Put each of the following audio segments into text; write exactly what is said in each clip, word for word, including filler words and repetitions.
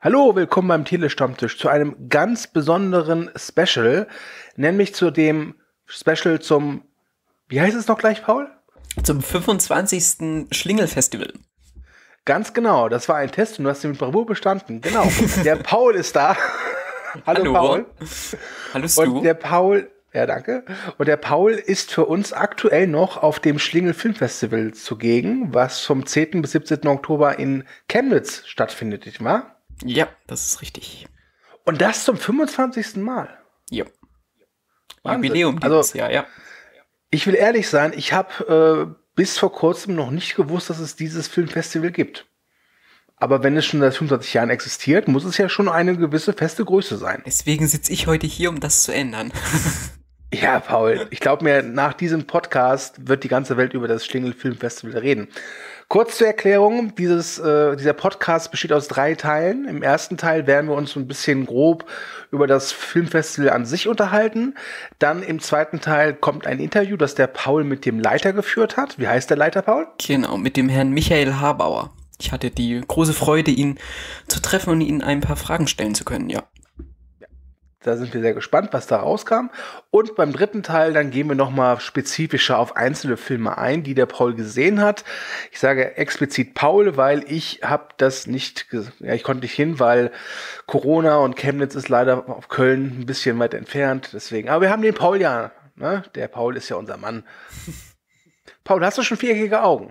Hallo, willkommen beim Telestammtisch zu einem ganz besonderen Special, nämlich zu dem Special zum, wie heißt es noch gleich, Paul? Zum fünfundzwanzigsten Schlingel-Festival. Ganz genau, das war ein Test und du hast ihn mit Bravour bestanden. Genau, der Paul ist da. Hallo, Hallo Paul. Hallo Stu. Und der Paul, ja danke, und der Paul ist für uns aktuell noch auf dem Schlingel Filmfestival zugegen, was vom zehnten bis siebzehnten Oktober in Chemnitz stattfindet, nicht wahr? Ja, das ist richtig. Und das zum fünfundzwanzigsten Mal. Ja. Wahnsinn. Jubiläum Also, dieses Jahr, ja. Ich will ehrlich sein, ich habe äh, bis vor kurzem noch nicht gewusst, dass es dieses Filmfestival gibt. Aber wenn es schon seit fünfundzwanzig Jahren existiert, muss es ja schon eine gewisse feste Größe sein. Deswegen sitze ich heute hier, um das zu ändern. Ja, Paul, ich glaube mir, nach diesem Podcast wird die ganze Welt über das Schlingel Filmfestival reden. Kurz zur Erklärung, dieses, äh, dieser Podcast besteht aus drei Teilen. Im ersten Teil werden wir uns so ein bisschen grob über das Filmfestival an sich unterhalten. Dann im zweiten Teil kommt ein Interview, das der Paul mit dem Leiter geführt hat. Wie heißt der Leiter, Paul? Genau, mit dem Herrn Michael Habauer. Ich hatte die große Freude, ihn zu treffen und Ihnen ein paar Fragen stellen zu können, ja. Da sind wir sehr gespannt, was da rauskam. Und beim dritten Teil, dann gehen wir nochmal spezifischer auf einzelne Filme ein, die der Paul gesehen hat. Ich sage explizit Paul, weil ich habe das nicht, ja, ich konnte nicht hin, weil Corona und Chemnitz ist leider auf Köln ein bisschen weit entfernt. Deswegen, aber wir haben den Paul ja, ne? Der Paul ist ja unser Mann. Paul, hast du schon viereckige Augen?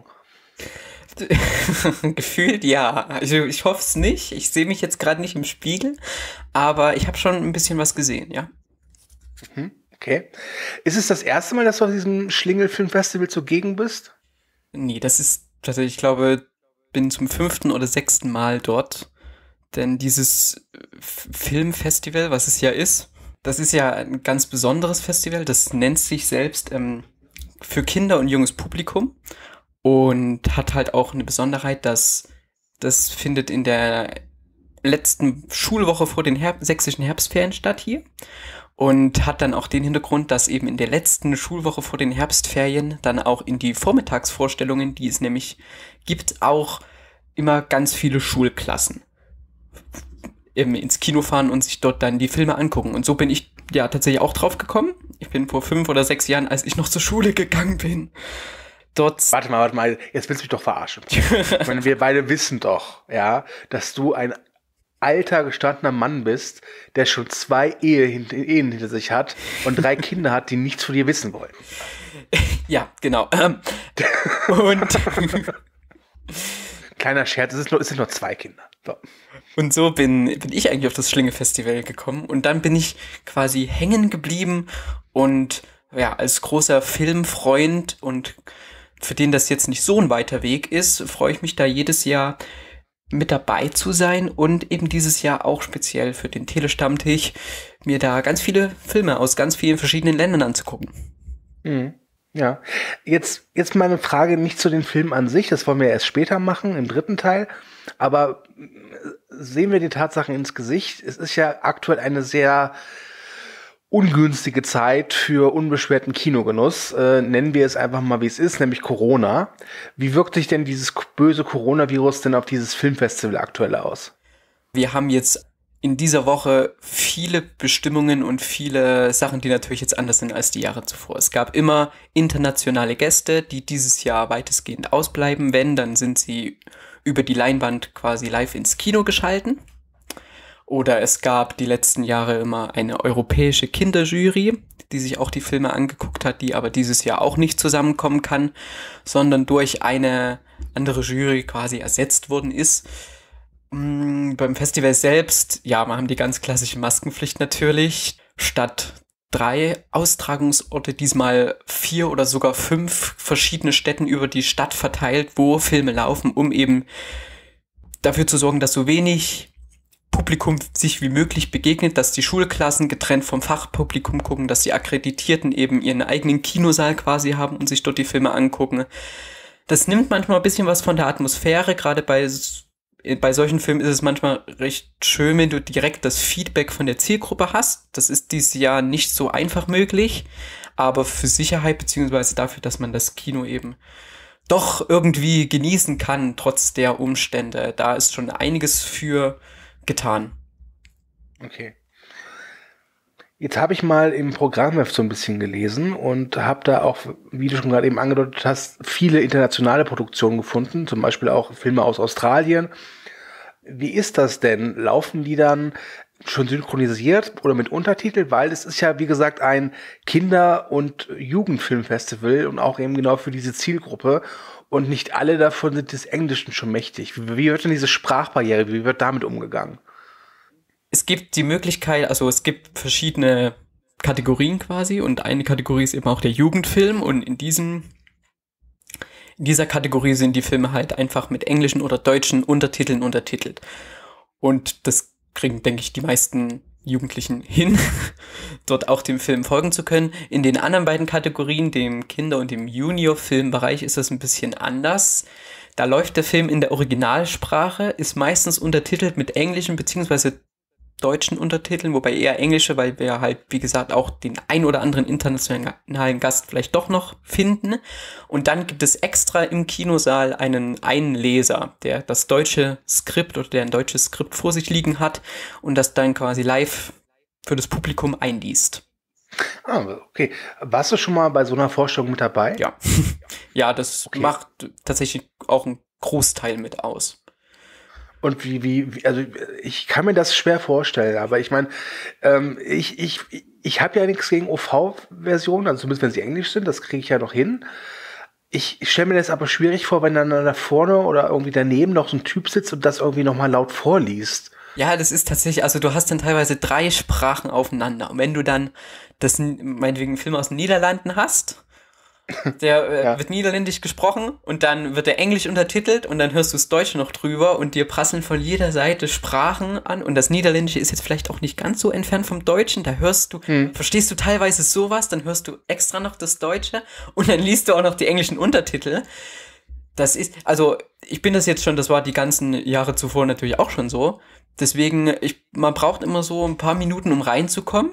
Gefühlt ja. Also ich hoffe es nicht. Ich sehe mich jetzt gerade nicht im Spiegel, aber ich habe schon ein bisschen was gesehen, ja. Okay. Ist es das erste Mal, dass du auf diesem Schlingel Filmfestival zugegen bist? Nee, das ist tatsächlich, ich glaube, bin zum fünften oder sechsten Mal dort. Denn dieses Filmfestival, was es ja ist, das ist ja ein ganz besonderes Festival. Das nennt sich selbst ähm, für Kinder und junges Publikum. Und hat halt auch eine Besonderheit, dass das findet in der letzten Schulwoche vor den Herb- sächsischen Herbstferien statt hier. Und hat dann auch den Hintergrund, dass eben in der letzten Schulwoche vor den Herbstferien dann auch in die Vormittagsvorstellungen, die es nämlich gibt, auch immer ganz viele Schulklassen eben ins Kino fahren und sich dort dann die Filme angucken. Und so bin ich ja tatsächlich auch drauf gekommen. Ich bin vor fünf oder sechs Jahren, als ich noch zur Schule gegangen bin, dort. Warte mal, warte mal, jetzt willst du mich doch verarschen. Ich meine, wir beide wissen doch, ja, dass du ein alter, gestandener Mann bist, der schon zwei Ehe, Ehen hinter sich hat und drei Kinder hat, die nichts von dir wissen wollen. Ja, genau. Und kleiner Scherz, es, ist nur, es sind nur zwei Kinder. So. Und so bin, bin ich eigentlich auf das Schlinge-Festival gekommen und dann bin ich quasi hängen geblieben und ja, als großer Filmfreund und für den das jetzt nicht so ein weiter Weg ist, freue ich mich da jedes Jahr mit dabei zu sein und eben dieses Jahr auch speziell für den Telestammtisch mir da ganz viele Filme aus ganz vielen verschiedenen Ländern anzugucken. Mhm. Ja, jetzt, jetzt meine Frage nicht zu den Filmen an sich, das wollen wir erst später machen, im dritten Teil, aber sehen wir die Tatsachen ins Gesicht. Es ist ja aktuell eine sehr ungünstige Zeit für unbeschwerten Kinogenuss. Äh, nennen wir es einfach mal, wie es ist, nämlich Corona. Wie wirkt sich denn dieses böse Coronavirus denn auf dieses Filmfestival aktuell aus? Wir haben jetzt in dieser Woche viele Bestimmungen und viele Sachen, die natürlich jetzt anders sind als die Jahre zuvor. Es gab immer internationale Gäste, die dieses Jahr weitestgehend ausbleiben. Wenn, dann sind sie über die Leinwand quasi live ins Kino geschalten. Oder es gab die letzten Jahre immer eine europäische Kinderjury, die sich auch die Filme angeguckt hat, die aber dieses Jahr auch nicht zusammenkommen kann, sondern durch eine andere Jury quasi ersetzt worden ist. Mhm, beim Festival selbst, ja, wir haben die ganz klassische Maskenpflicht natürlich. Statt drei Austragungsorte, diesmal vier oder sogar fünf verschiedene Städten über die Stadt verteilt, wo Filme laufen, um eben dafür zu sorgen, dass so wenig Publikum sich wie möglich begegnet, dass die Schulklassen getrennt vom Fachpublikum gucken, dass die Akkreditierten eben ihren eigenen Kinosaal quasi haben und sich dort die Filme angucken. Das nimmt manchmal ein bisschen was von der Atmosphäre, gerade bei, bei solchen Filmen ist es manchmal recht schön, wenn du direkt das Feedback von der Zielgruppe hast. Das ist dieses Jahr nicht so einfach möglich, aber für Sicherheit beziehungsweise dafür, dass man das Kino eben doch irgendwie genießen kann, trotz der Umstände, da ist schon einiges für getan. Okay. Jetzt habe ich mal im Programmheft so ein bisschen gelesen und habe da auch, wie du schon gerade eben angedeutet hast, viele internationale Produktionen gefunden, zum Beispiel auch Filme aus Australien. Wie ist das denn? Laufen die dann schon synchronisiert oder mit Untertitel? Weil es ist ja, wie gesagt, ein Kinder- und Jugendfilmfestival und auch eben genau für diese Zielgruppe. Und nicht alle davon sind des Englischen schon mächtig. Wie, wie wird denn diese Sprachbarriere, wie wird damit umgegangen? Es gibt die Möglichkeit, also es gibt verschiedene Kategorien quasi und eine Kategorie ist eben auch der Jugendfilm und in diesem, in dieser Kategorie sind die Filme halt einfach mit englischen oder deutschen Untertiteln untertitelt. Und das kriegen, denke ich, die meisten Jugendlichen hin, dort auch dem Film folgen zu können. In den anderen beiden Kategorien, dem Kinder- und dem Junior-Filmbereich, ist das ein bisschen anders. Da läuft der Film in der Originalsprache, ist meistens untertitelt mit englischen beziehungsweise deutschen Untertiteln, wobei eher englische, weil wir halt, wie gesagt, auch den ein oder anderen internationalen Gast vielleicht doch noch finden. Und dann gibt es extra im Kinosaal einen Einleser, der das deutsche Skript oder der ein deutsches Skript vor sich liegen hat und das dann quasi live für das Publikum einliest. Ah, okay. Warst du schon mal bei so einer Vorstellung mit dabei? Ja. Ja, das okay. Macht tatsächlich auch einen Großteil mit aus. Und wie, wie, wie, also ich kann mir das schwer vorstellen, aber ich meine, ähm, ich, ich, ich habe ja nichts gegen O V-Versionen, also zumindest wenn sie englisch sind, das kriege ich ja noch hin. Ich, ich stelle mir das aber schwierig vor, wenn dann da vorne oder irgendwie daneben noch so ein Typ sitzt und das irgendwie nochmal laut vorliest. Ja, das ist tatsächlich, also du hast dann teilweise drei Sprachen aufeinander. Und wenn du dann das, meinetwegen einen Film aus den Niederlanden hast, der äh, ja. wird niederländisch gesprochen und dann wird der englisch untertitelt und dann hörst du das Deutsche noch drüber und dir prasseln von jeder Seite Sprachen an und das Niederländische ist jetzt vielleicht auch nicht ganz so entfernt vom Deutschen, da hörst du, hm. verstehst du teilweise sowas, dann hörst du extra noch das Deutsche und dann liest du auch noch die englischen Untertitel. Das ist, also ich bin das jetzt schon, das war die ganzen Jahre zuvor natürlich auch schon so, deswegen, ich, man braucht immer so ein paar Minuten, um reinzukommen.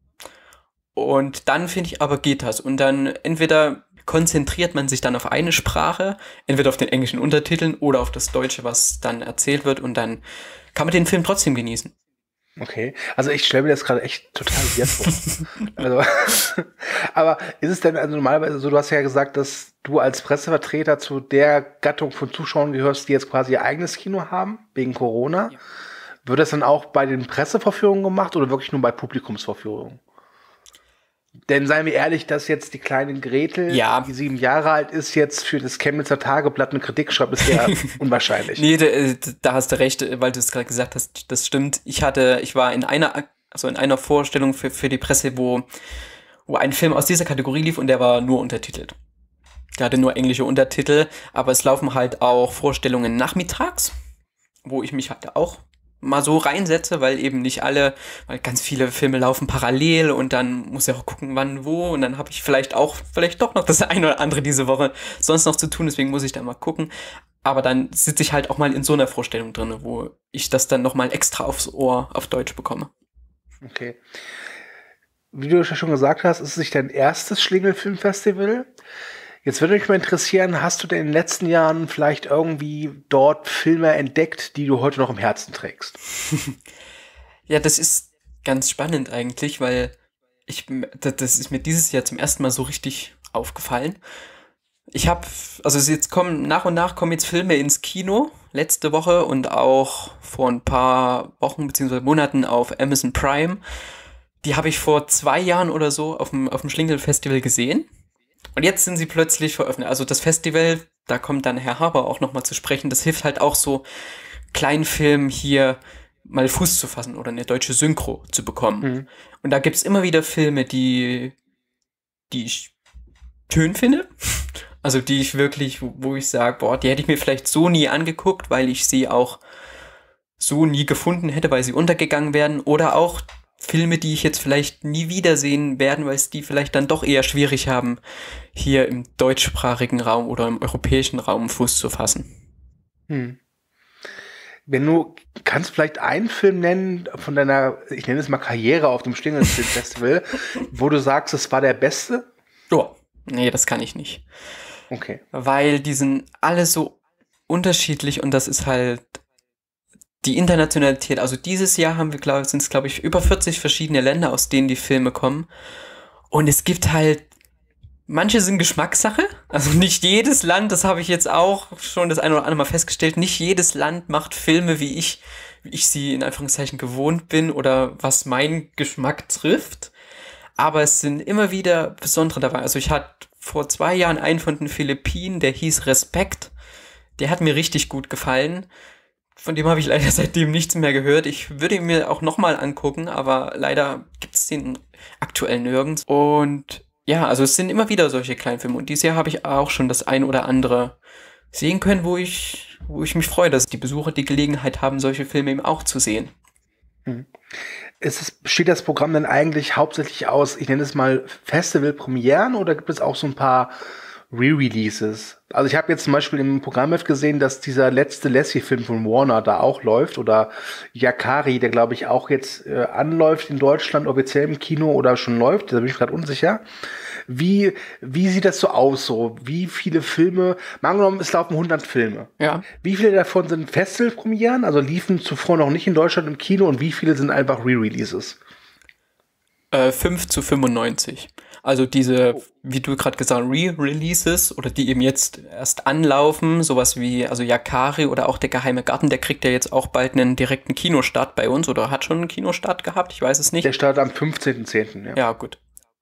Und dann, finde ich, aber geht das. Und dann entweder konzentriert man sich dann auf eine Sprache, entweder auf den englischen Untertiteln oder auf das Deutsche, was dann erzählt wird. Und dann kann man den Film trotzdem genießen. Okay, also ich stelle mir das gerade echt total weird vor. Also, aber ist es denn also normalerweise so, du hast ja gesagt, dass du als Pressevertreter zu der Gattung von Zuschauern gehörst, die jetzt quasi ihr eigenes Kino haben, wegen Corona. Ja. Wird das dann auch bei den Pressevorführungen gemacht oder wirklich nur bei Publikumsvorführungen? Denn seien wir ehrlich, dass jetzt die kleine Gretel, ja. die sieben Jahre alt ist, jetzt für das Chemnitzer Tageblatt eine Kritik schreibt, ist ja unwahrscheinlich. Nee, da, da hast du recht, weil du es gerade gesagt hast, das stimmt. Ich hatte, ich war in einer, also in einer Vorstellung für, für die Presse, wo, wo ein Film aus dieser Kategorie lief und der war nur untertitelt. Der hatte nur englische Untertitel, aber es laufen halt auch Vorstellungen nachmittags, wo ich mich halt auch mal so reinsetze, weil eben nicht alle, weil ganz viele Filme laufen parallel und dann muss ich auch gucken, wann, wo und dann habe ich vielleicht auch, vielleicht doch noch das eine oder andere diese Woche sonst noch zu tun, deswegen muss ich da mal gucken, aber dann sitze ich halt auch mal in so einer Vorstellung drin, wo ich das dann nochmal extra aufs Ohr auf Deutsch bekomme. Okay. Wie du ja schon gesagt hast, ist es nicht dein erstes Schlingel-Filmfestival. Jetzt würde mich mal interessieren, hast du denn in den letzten Jahren vielleicht irgendwie dort Filme entdeckt, die du heute noch im Herzen trägst? Ja, das ist ganz spannend eigentlich, weil ich, das ist mir dieses Jahr zum ersten Mal so richtig aufgefallen. Ich habe, also jetzt kommen, nach und nach kommen jetzt Filme ins Kino, letzte Woche und auch vor ein paar Wochen bzw. Monaten auf Amazon Prime. Die habe ich vor zwei Jahren oder so auf dem, auf dem Schlingel-Festival gesehen. Und jetzt sind sie plötzlich veröffentlicht. Also das Festival, da kommt dann Herr Haber auch nochmal zu sprechen. Das hilft halt auch so, Kleinfilmen hier mal Fuß zu fassen oder eine deutsche Synchro zu bekommen. Mhm. Und da gibt's immer wieder Filme, die, die ich schön finde. Also die ich wirklich, wo ich sage, boah, die hätte ich mir vielleicht so nie angeguckt, weil ich sie auch so nie gefunden hätte, weil sie untergegangen wären. Oder auch Filme, die ich jetzt vielleicht nie wiedersehen werden, weil es die vielleicht dann doch eher schwierig haben, hier im deutschsprachigen Raum oder im europäischen Raum Fuß zu fassen. Hm. Wenn du, kannst vielleicht einen Film nennen von deiner, ich nenne es mal Karriere auf dem Schlingel-Festival, wo du sagst, es war der beste? Oh, nee, das kann ich nicht. Okay. Weil die sind alle so unterschiedlich und das ist halt die Internationalität, also dieses Jahr haben wir, glaube sind es, glaube ich, über vierzig verschiedene Länder, aus denen die Filme kommen. Und es gibt halt, manche sind Geschmackssache. Also nicht jedes Land, das habe ich jetzt auch schon das eine oder andere Mal festgestellt, nicht jedes Land macht Filme, wie ich, wie ich sie in Anführungszeichen gewohnt bin oder was meinen Geschmack trifft. Aber es sind immer wieder besondere dabei. Also ich hatte vor zwei Jahren einen von den Philippinen, der hieß Respekt. Der hat mir richtig gut gefallen. Von dem habe ich leider seitdem nichts mehr gehört. Ich würde ihn mir auch nochmal angucken, aber leider gibt es den aktuell nirgends. Und ja, also es sind immer wieder solche kleinen Filme. Und dieses Jahr habe ich auch schon das ein oder andere sehen können, wo ich, wo ich mich freue, dass die Besucher die Gelegenheit haben, solche Filme eben auch zu sehen. Hm. Ist es, besteht das Programm denn eigentlich hauptsächlich aus, ich nenne es mal Festival-Premieren, oder gibt es auch so ein paar Re-Releases? Also ich habe jetzt zum Beispiel im Programmheft gesehen, dass dieser letzte Lassie-Film von Warner da auch läuft, oder Yakari, der glaube ich auch jetzt äh, anläuft in Deutschland, offiziell im Kino oder schon läuft, da bin ich gerade unsicher. Wie, wie sieht das so aus, so? Wie viele Filme, mal angenommen, es laufen hundert Filme. Ja. Wie viele davon sind Festivalpremieren, also liefen zuvor noch nicht in Deutschland im Kino, und wie viele sind einfach Re-Releases? Äh, fünf zu fünfundneunzig. Also diese, wie du gerade gesagt hast, Re-Releases oder die eben jetzt erst anlaufen, sowas wie, also Yakari oder auch Der geheime Garten, der kriegt ja jetzt auch bald einen direkten Kinostart bei uns oder hat schon einen Kinostart gehabt, ich weiß es nicht. Der startet am fünfzehnten zehnten Ja. Ja, gut.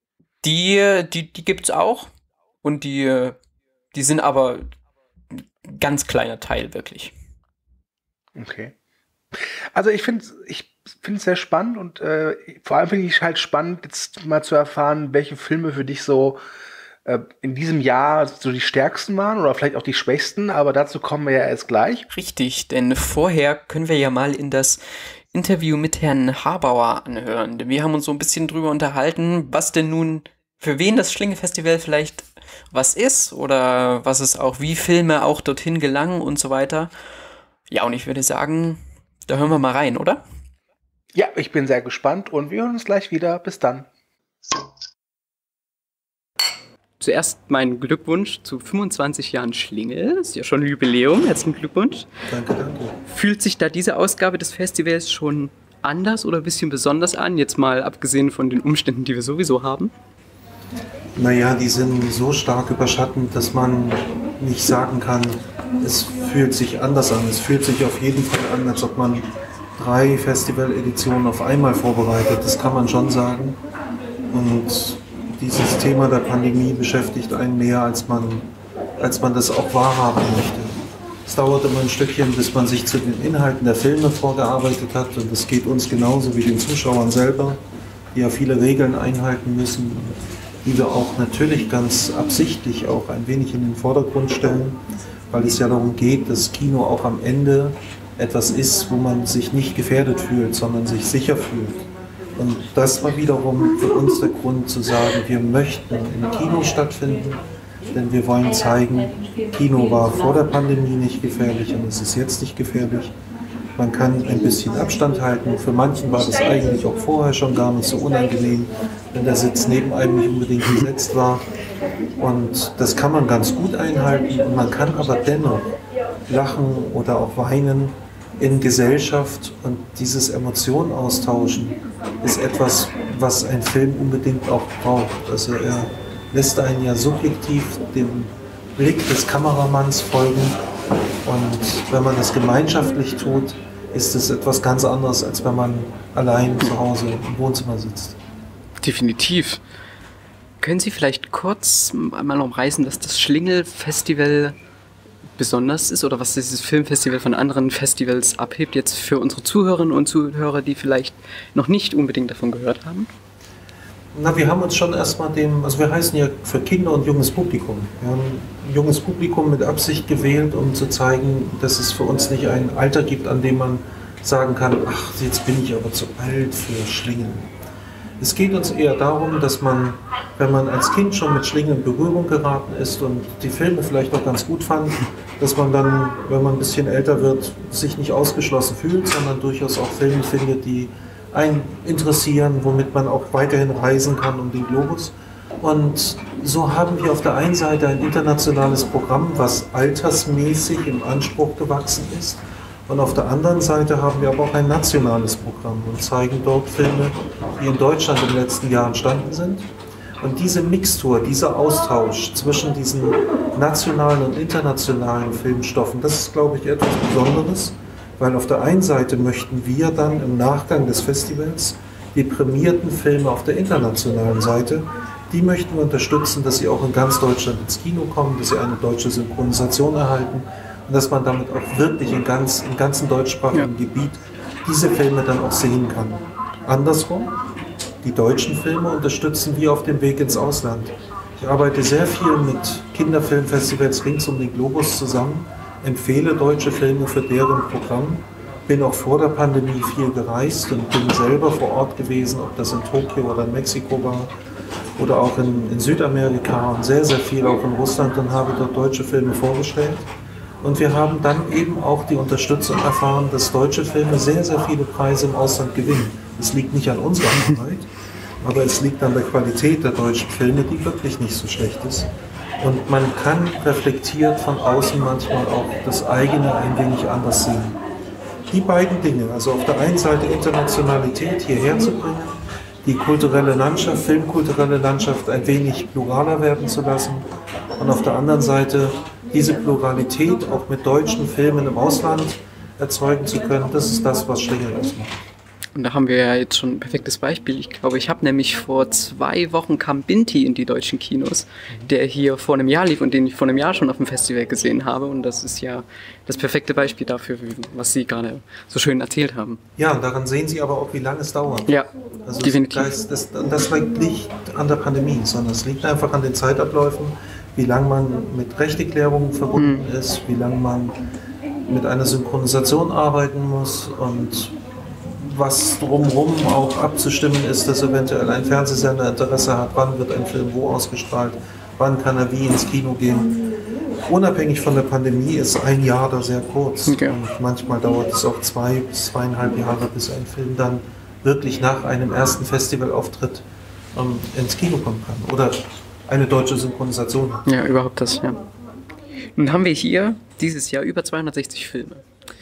Die, die, die gibt's auch, und die, die sind aber ein ganz kleiner Teil, wirklich. Okay. Also ich finde ich finde es sehr spannend, und äh, vor allem finde ich halt spannend, jetzt mal zu erfahren, welche Filme für dich so äh, in diesem Jahr so die stärksten waren oder vielleicht auch die schwächsten, aber dazu kommen wir ja erst gleich. Richtig, denn vorher können wir ja mal in das Interview mit Herrn Harbauer anhören. Denn wir haben uns so ein bisschen drüber unterhalten, was denn nun, für wen das Schlinge-Festival vielleicht was ist oder was es auch, wie Filme auch dorthin gelangen und so weiter. Ja, und ich würde sagen, da hören wir mal rein, oder? Ja, ich bin sehr gespannt, und wir hören uns gleich wieder. Bis dann. Zuerst mein Glückwunsch zu fünfundzwanzig Jahren Schlingel. Ist ja schon ein Jubiläum. Herzlichen Glückwunsch. Danke, danke. Fühlt sich da diese Ausgabe des Festivals schon anders oder ein bisschen besonders an? Jetzt mal abgesehen von den Umständen, die wir sowieso haben. Naja, die sind so stark überschattend, dass man nicht sagen kann, es fühlt sich anders an. Es fühlt sich auf jeden Fall an, als ob man drei Festival-Editionen auf einmal vorbereitet. Das kann man schon sagen. Und dieses Thema der Pandemie beschäftigt einen mehr, als man, als man das auch wahrhaben möchte. Es dauert immer ein Stückchen, bis man sich zu den Inhalten der Filme vorgearbeitet hat. Und das geht uns genauso wie den Zuschauern selber, die ja viele Regeln einhalten müssen, die wir auch natürlich ganz absichtlich auch ein wenig in den Vordergrund stellen, weil es ja darum geht, dass Kino auch am Ende etwas ist, wo man sich nicht gefährdet fühlt, sondern sich sicher fühlt. Und das war wiederum für uns der Grund zu sagen, wir möchten im Kino stattfinden, denn wir wollen zeigen, Kino war vor der Pandemie nicht gefährlich und es ist jetzt nicht gefährlich. Man kann ein bisschen Abstand halten. Für manchen war das eigentlich auch vorher schon gar nicht so unangenehm, wenn der Sitz neben einem nicht unbedingt gesetzt war. Und das kann man ganz gut einhalten. Und man kann aber dennoch lachen oder auch weinen in Gesellschaft. Und dieses Emotionen austauschen ist etwas, was ein Film unbedingt auch braucht. Also er lässt einen ja subjektiv dem Blick des Kameramanns folgen. Und wenn man das gemeinschaftlich tut, ist es etwas ganz anderes, als wenn man allein zu Hause im Wohnzimmer sitzt. Definitiv. Können Sie vielleicht kurz einmal umreißen, dass das Schlingel-Festival besonders ist oder was dieses Filmfestival von anderen Festivals abhebt, jetzt für unsere Zuhörerinnen und Zuhörer, die vielleicht noch nicht unbedingt davon gehört haben? Na, wir haben uns schon erstmal dem, also wir heißen ja für Kinder und junges Publikum. Wir haben ein junges Publikum mit Absicht gewählt, um zu zeigen, dass es für uns nicht ein Alter gibt, an dem man sagen kann, ach, jetzt bin ich aber zu alt für Schlingen. Es geht uns eher darum, dass man, wenn man als Kind schon mit Schlingen in Berührung geraten ist und die Filme vielleicht auch ganz gut fand, dass man dann, wenn man ein bisschen älter wird, sich nicht ausgeschlossen fühlt, sondern durchaus auch Filme findet, die einen interessieren, womit man auch weiterhin reisen kann um den Globus. Und so haben wir auf der einen Seite ein internationales Programm, was altersmäßig im Anspruch gewachsen ist Und auf der anderen Seite haben wir aber auch ein nationales Programm und zeigen dort Filme, die in Deutschland in den letzten Jahren entstanden sind. Und diese Mixtur, dieser Austausch zwischen diesen nationalen und internationalen Filmstoffen, das ist, glaube ich, etwas Besonderes, weil auf der einen Seite möchten wir dann im Nachgang des Festivals die prämierten Filme auf der internationalen Seite, die möchten wir unterstützen, dass sie auch in ganz Deutschland ins Kino kommen, dass sie eine deutsche Synchronisation erhalten und dass man damit auch wirklich in ganz, im ganzen deutschsprachigen ja. Gebiet diese Filme dann auch sehen kann. Andersrum, die deutschen Filme unterstützen wir auf dem Weg ins Ausland. Ich arbeite sehr viel mit Kinderfilmfestivals rings um den Globus zusammen, empfehle deutsche Filme für deren Programm, bin auch vor der Pandemie viel gereist und bin selber vor Ort gewesen, ob das in Tokio oder in Mexiko war oder auch in, in Südamerika und sehr, sehr viel auch in Russland und habe dort deutsche Filme vorgestellt. Und wir haben dann eben auch die Unterstützung erfahren, dass deutsche Filme sehr, sehr viele Preise im Ausland gewinnen. Es liegt nicht an unserer Arbeit, aber es liegt an der Qualität der deutschen Filme, die wirklich nicht so schlecht ist. Und man kann reflektiert von außen manchmal auch das eigene ein wenig anders sehen. Die beiden Dinge, also auf der einen Seite Internationalität hierher zu bringen, die kulturelle Landschaft, filmkulturelle Landschaft ein wenig pluraler werden zu lassen und auf der anderen Seite diese Pluralität auch mit deutschen Filmen im Ausland erzeugen zu können, das ist das, was Schlingel ausmacht. Und da haben wir ja jetzt schon ein perfektes Beispiel. Ich glaube, ich habe nämlich vor zwei Wochen kam Binti in die deutschen Kinos, der hier vor einem Jahr lief und den ich vor einem Jahr schon auf dem Festival gesehen habe. Und das ist ja das perfekte Beispiel dafür, was Sie gerade so schön erzählt haben. Ja, und daran sehen Sie aber auch, wie lange es dauert. Ja, also definitiv. Das, das, das liegt nicht an der Pandemie, sondern es liegt einfach an den Zeitabläufen, wie lange man mit Rechteklärungen verbunden mhm. ist, wie lange man mit einer Synchronisation arbeiten muss und was drumherum auch abzustimmen ist, dass eventuell ein Fernsehsender Interesse hat, wann wird ein Film wo ausgestrahlt, wann kann er wie ins Kino gehen. Unabhängig von der Pandemie ist ein Jahr da sehr kurz. Okay. Und manchmal dauert es auch zwei bis zweieinhalb Jahre, bis ein Film dann wirklich nach einem ersten Festivalauftritt ähm, ins Kino kommen kann oder eine deutsche Synchronisation hat. Ja, überhaupt das, ja. Nun haben wir hier dieses Jahr über zweihundertsechzig Filme.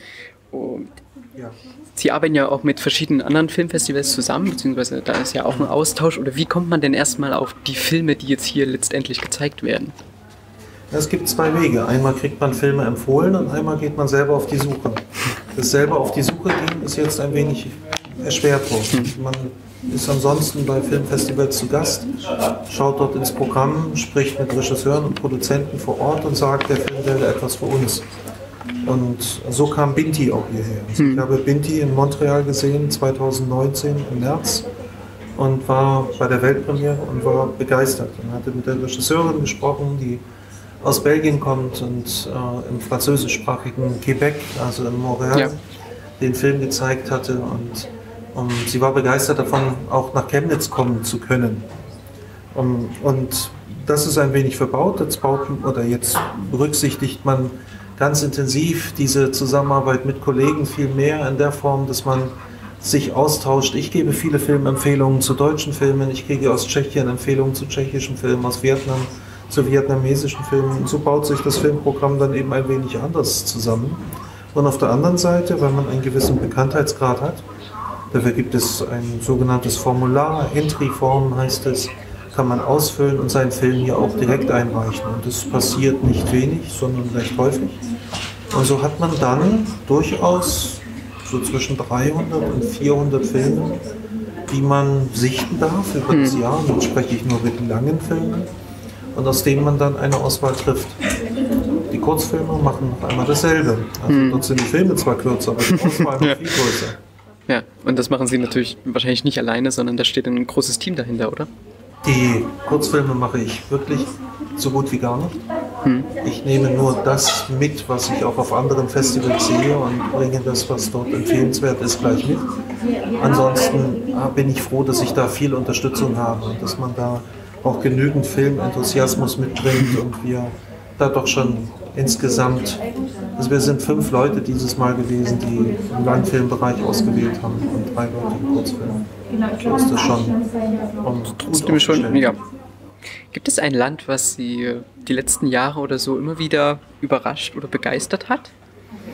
Und ja. Sie arbeiten ja auch mit verschiedenen anderen Filmfestivals zusammen, beziehungsweise da ist ja auch ein Austausch. Oder wie kommt man denn erstmal auf die Filme, die jetzt hier letztendlich gezeigt werden? Es gibt zwei Wege. Einmal kriegt man Filme empfohlen und einmal geht man selber auf die Suche. Das selber auf die Suche gehen ist jetzt ein wenig erschwert worden. Man ist ansonsten bei Filmfestivals zu Gast, schaut dort ins Programm, spricht mit Regisseuren und Produzenten vor Ort und sagt, der Film wäre etwas für uns. Und so kam Binti auch hierher. Also ich habe Binti in Montreal gesehen, zweitausendneunzehn im März und war bei der Weltpremiere und war begeistert und hatte mit der Regisseurin gesprochen, die aus Belgien kommt und äh, im französischsprachigen Quebec, also in Montreal, ja. den Film gezeigt hatte und um, sie war begeistert davon, auch nach Chemnitz kommen zu können. Um, und das ist ein wenig verbaut. Jetzt, baut, oder jetzt berücksichtigt man ganz intensiv diese Zusammenarbeit mit Kollegen viel mehr in der Form, dass man sich austauscht. Ich gebe viele Filmempfehlungen zu deutschen Filmen, ich kriege aus Tschechien Empfehlungen zu tschechischen Filmen, aus Vietnam zu vietnamesischen Filmen. Und so baut sich das Filmprogramm dann eben ein wenig anders zusammen. Und auf der anderen Seite, wenn man einen gewissen Bekanntheitsgrad hat, dafür gibt es ein sogenanntes Formular, Entry-Form heißt es, kann man ausfüllen und seinen Film hier auch direkt einreichen. Und das passiert nicht wenig, sondern recht häufig. Und so hat man dann durchaus so zwischen dreihundert und vierhundert Filme, die man sichten darf über das Jahr. Und dann spreche ich nur mit langen Filmen und aus denen man dann eine Auswahl trifft. Die Kurzfilme machen noch einmal dasselbe. Also dort sind die Filme zwar kürzer, aber die Auswahl noch viel größer. Ja, und das machen Sie natürlich wahrscheinlich nicht alleine, sondern da steht ein großes Team dahinter, oder? Die Kurzfilme mache ich wirklich so gut wie gar nicht. Hm. Ich nehme nur das mit, was ich auch auf anderen Festivals sehe und bringe das, was dort empfehlenswert ist, gleich mit. Ansonsten bin ich froh, dass ich da viel Unterstützung habe und dass man da auch genügend Filmenthusiasmus mitbringt und wir da doch schon insgesamt, also wir sind fünf Leute dieses Mal gewesen, die im Langfilmbereich ausgewählt haben und drei Leute im Kurzfilm. So ist das schon. Und trotzdem schon, ja. Gibt es ein Land, was Sie die letzten Jahre oder so immer wieder überrascht oder begeistert hat?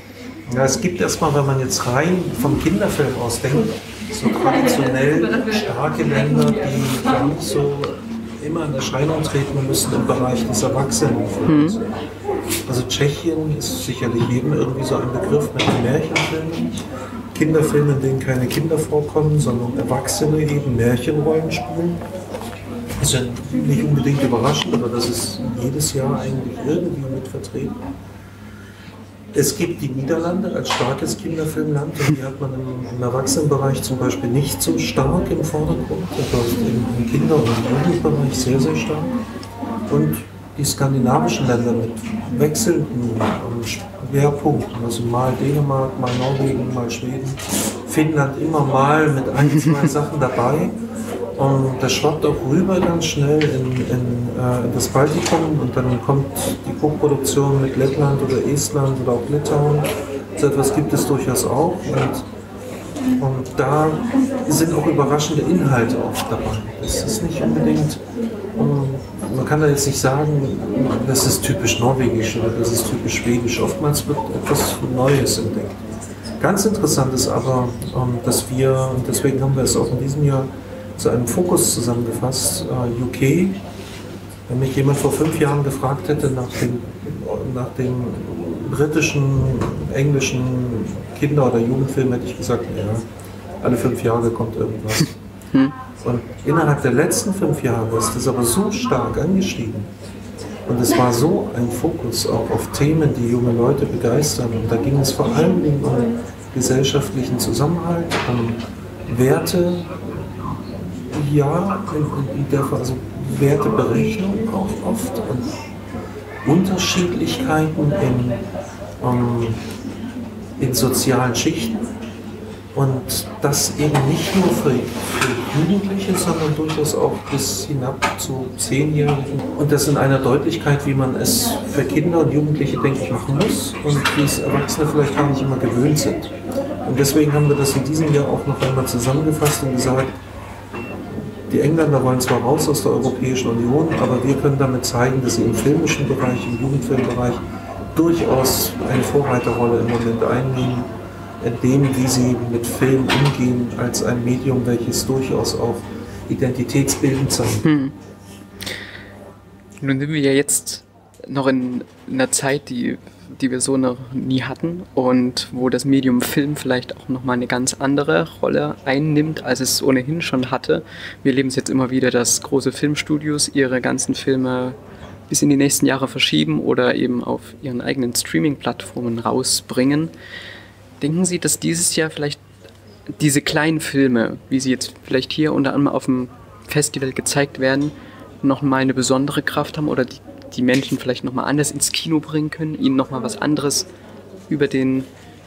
Ja, es gibt erstmal, wenn man jetzt rein vom Kinderfilm aus denkt, so traditionell starke Länder, die gar nicht so immer in Erscheinung treten müssen im Bereich des Erwachsenenfilms. Mhm. Also Tschechien ist sicherlich jedem irgendwie so ein Begriff mit den Märchenfilmen. Kinderfilme, in denen keine Kinder vorkommen, sondern Erwachsene eben Märchenrollen spielen. Das ist ja nicht unbedingt überraschend, aber das ist jedes Jahr eigentlich irgendwie mit vertreten. Es gibt die Niederlande als starkes Kinderfilmland und die hat man im, im Erwachsenenbereich zum Beispiel nicht so stark im Vordergrund, aber im, im Kinder- und Jugendbereich sehr, sehr stark. Und die skandinavischen Länder mit wechselnden Schwerpunkten, also mal Dänemark, mal Norwegen, mal Schweden, Finnland immer mal mit ein, zwei Sachen dabei. Und das schwappt auch rüber ganz schnell in, in, äh, in das Baltikum und dann kommt die Co-Produktion mit Lettland oder Estland oder auch Litauen. So etwas gibt es durchaus auch. Und, und da sind auch überraschende Inhalte oft dabei. Das ist nicht unbedingt, um, man kann da jetzt nicht sagen, das ist typisch norwegisch oder das ist typisch schwedisch. Oftmals wird etwas Neues entdeckt. Ganz interessant ist aber, um, dass wir, und deswegen haben wir es auch in diesem Jahr zu einem Fokus zusammengefasst, uh, U K. Wenn mich jemand vor fünf Jahren gefragt hätte nach dem, nach dem britischen, englischen Kinder- oder Jugendfilm, hätte ich gesagt, ja, alle fünf Jahre kommt irgendwas. Hm. Und innerhalb der letzten fünf Jahre ist das aber so stark angestiegen. Und es war so ein Fokus auch auf Themen, die junge Leute begeistern. Und da ging es vor allen Dingen um gesellschaftlichen Zusammenhalt, um Werte, ja, in, in der, also Werteberechnung auch oft und Unterschiedlichkeiten in, um, in sozialen Schichten und das eben nicht nur für, für Jugendliche, sondern durchaus auch bis hinab zu Zehnjährigen und das in einer Deutlichkeit, wie man es für Kinder und Jugendliche, denke ich, machen muss und wie es Erwachsene vielleicht gar nicht immer gewöhnt sind. Und deswegen haben wir das in diesem Jahr auch noch einmal zusammengefasst und gesagt, die Engländer wollen zwar raus aus der Europäischen Union, aber wir können damit zeigen, dass sie im filmischen Bereich, im Jugendfilmbereich durchaus eine Vorreiterrolle im Moment einnehmen, in dem, wie sie mit Film umgehen, als ein Medium, welches durchaus auch identitätsbildend sein kann. Hm. Nun sind wir ja jetzt noch in einer Zeit, die, die wir so noch nie hatten und wo das Medium Film vielleicht auch nochmal eine ganz andere Rolle einnimmt, als es ohnehin schon hatte. Wir erleben es jetzt immer wieder, dass große Filmstudios ihre ganzen Filme bis in die nächsten Jahre verschieben oder eben auf ihren eigenen Streaming-Plattformen rausbringen. Denken Sie, dass dieses Jahr vielleicht diese kleinen Filme, wie sie jetzt vielleicht hier unter anderem auf dem Festival gezeigt werden, nochmal eine besondere Kraft haben oder die die Menschen vielleicht nochmal anders ins Kino bringen können, ihnen nochmal was anderes über, den,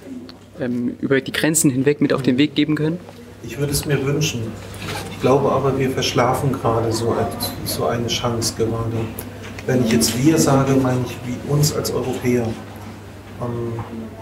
ähm, über die Grenzen hinweg mit auf den Weg geben können? Ich würde es mir wünschen. Ich glaube aber, wir verschlafen gerade so, so eine Chance gerade. Wenn ich jetzt wir sage, meine ich wie uns als Europäer. Ähm,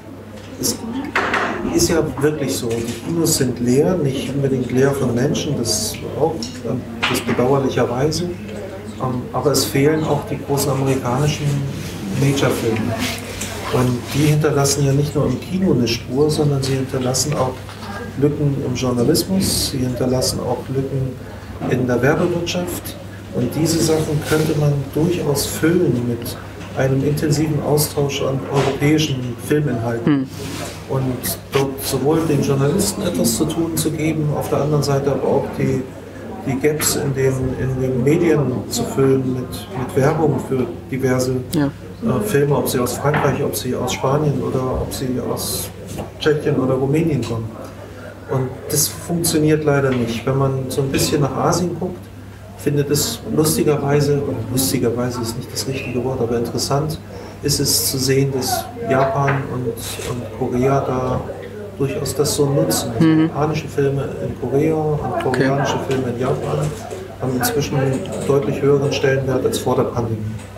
es ist ja wirklich so, die Kinos sind leer, nicht unbedingt leer von Menschen, das auch, das bedauerlicherweise. Aber es fehlen auch die großen amerikanischen Major-Filme. Und die hinterlassen ja nicht nur im Kino eine Spur, sondern sie hinterlassen auch Lücken im Journalismus, sie hinterlassen auch Lücken in der Werbewirtschaft. Und diese Sachen könnte man durchaus füllen mit einem intensiven Austausch an europäischen Filminhalten. Hm. Und dort sowohl den Journalisten etwas zu tun zu geben, auf der anderen Seite aber auch die die Gaps in den, in den Medien zu füllen mit, mit Werbung für diverse ja. äh, Filme, ob sie aus Frankreich, ob sie aus Spanien oder ob sie aus Tschechien oder Rumänien kommen. Und das funktioniert leider nicht. Wenn man so ein bisschen nach Asien guckt, findet es lustigerweise, oder lustigerweise ist nicht das richtige Wort, aber interessant ist es zu sehen, dass Japan und, und Korea da durchaus das so nutzen. Also mhm. japanische Filme in Korea und koreanische okay. Filme in Japan haben inzwischen einen deutlich höheren Stellenwert als vor der Pandemie.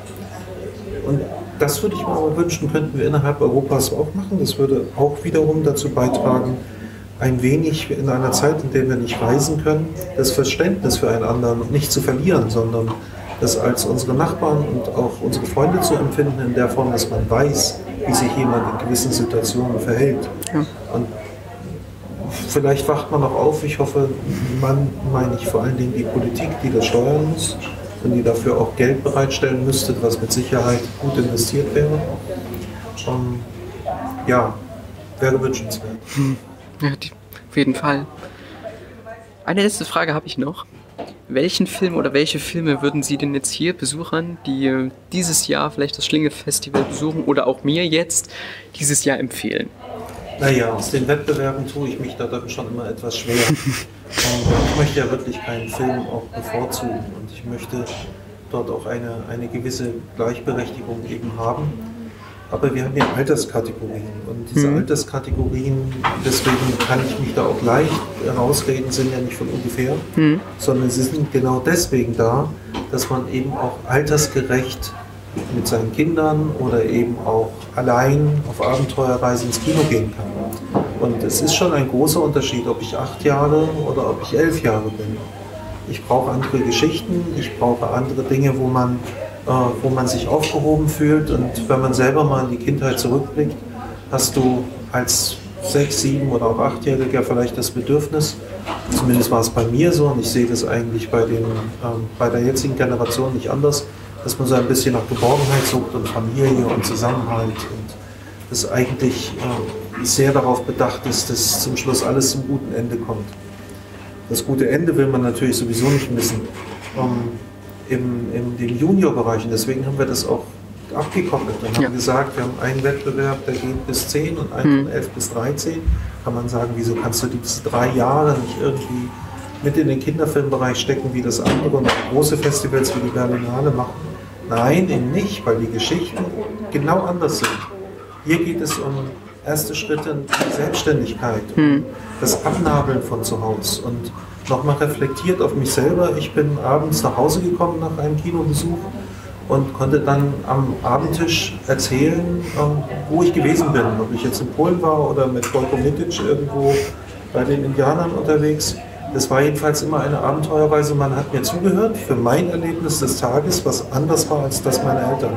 Und das würde ich mir aber wünschen, könnten wir innerhalb Europas auch machen. Das würde auch wiederum dazu beitragen, ein wenig in einer Zeit, in der wir nicht reisen können, das Verständnis für einen anderen nicht zu verlieren, sondern das als unsere Nachbarn und auch unsere Freunde zu empfinden, in der Form, dass man weiß, wie sich jemand in gewissen Situationen verhält. Ja. Und vielleicht wacht man noch auf, ich hoffe, man, meine ich vor allen Dingen die Politik, die das steuern muss und die dafür auch Geld bereitstellen müsste, was mit Sicherheit gut investiert wäre. Um, ja, wäre wünschenswert. Hm. Ja, die, auf jeden Fall. Eine letzte Frage habe ich noch. Welchen Film oder welche Filme würden Sie denn jetzt hier Besuchern, die dieses Jahr vielleicht das Schlinge-Festival besuchen oder auch mir jetzt dieses Jahr empfehlen? Naja, aus den Wettbewerben tue ich mich da dann schon immer etwas schwer. Ich möchte ja wirklich keinen Film auch bevorzugen und ich möchte dort auch eine, eine gewisse Gleichberechtigung eben haben. Aber wir haben ja Alterskategorien und diese mhm. Alterskategorien, deswegen kann ich mich da auch leicht herausreden, sind ja nicht von ungefähr, mhm. sondern sie sind genau deswegen da, dass man eben auch altersgerecht mit seinen Kindern oder eben auch allein auf Abenteuerreise ins Kino gehen kann. Und es ist schon ein großer Unterschied, ob ich acht Jahre oder ob ich elf Jahre bin. Ich brauche andere Geschichten, ich brauche andere Dinge, wo man äh, wo man sich aufgehoben fühlt. Und wenn man selber mal in die Kindheit zurückblickt, hast du als sechs-, sieben- oder auch achtjähriger vielleicht das Bedürfnis, zumindest war es bei mir so, und ich sehe das eigentlich bei, den, ähm, bei der jetzigen Generation nicht anders, dass man so ein bisschen nach Geborgenheit sucht und Familie und Zusammenhalt und das eigentlich äh, sehr darauf bedacht ist, dass zum Schluss alles zum guten Ende kommt. Das gute Ende will man natürlich sowieso nicht missen. Ähm, im, in den Juniorbereichen, deswegen haben wir das auch abgekoppelt und haben ja. gesagt, wir haben einen Wettbewerb, der geht bis zehn und einen von elf bis dreizehn. Kann man sagen, wieso kannst du diese drei Jahre nicht irgendwie mit in den Kinderfilmbereich stecken, wie das andere und große Festivals wie die Berlinale machen? Nein, eben nicht, weil die Geschichten genau anders sind. Hier geht es um erste Schritte in die Selbstständigkeit, um das Abnabeln von zu Hause und nochmal reflektiert auf mich selber. Ich bin abends nach Hause gekommen nach einem Kinobesuch und konnte dann am Abendtisch erzählen, wo ich gewesen bin. Ob ich jetzt in Polen war oder mit Volko Mitic irgendwo bei den Indianern unterwegs. Das war jedenfalls immer eine Abenteuerreise. Man hat mir zugehört für mein Erlebnis des Tages, was anders war als das meiner Eltern.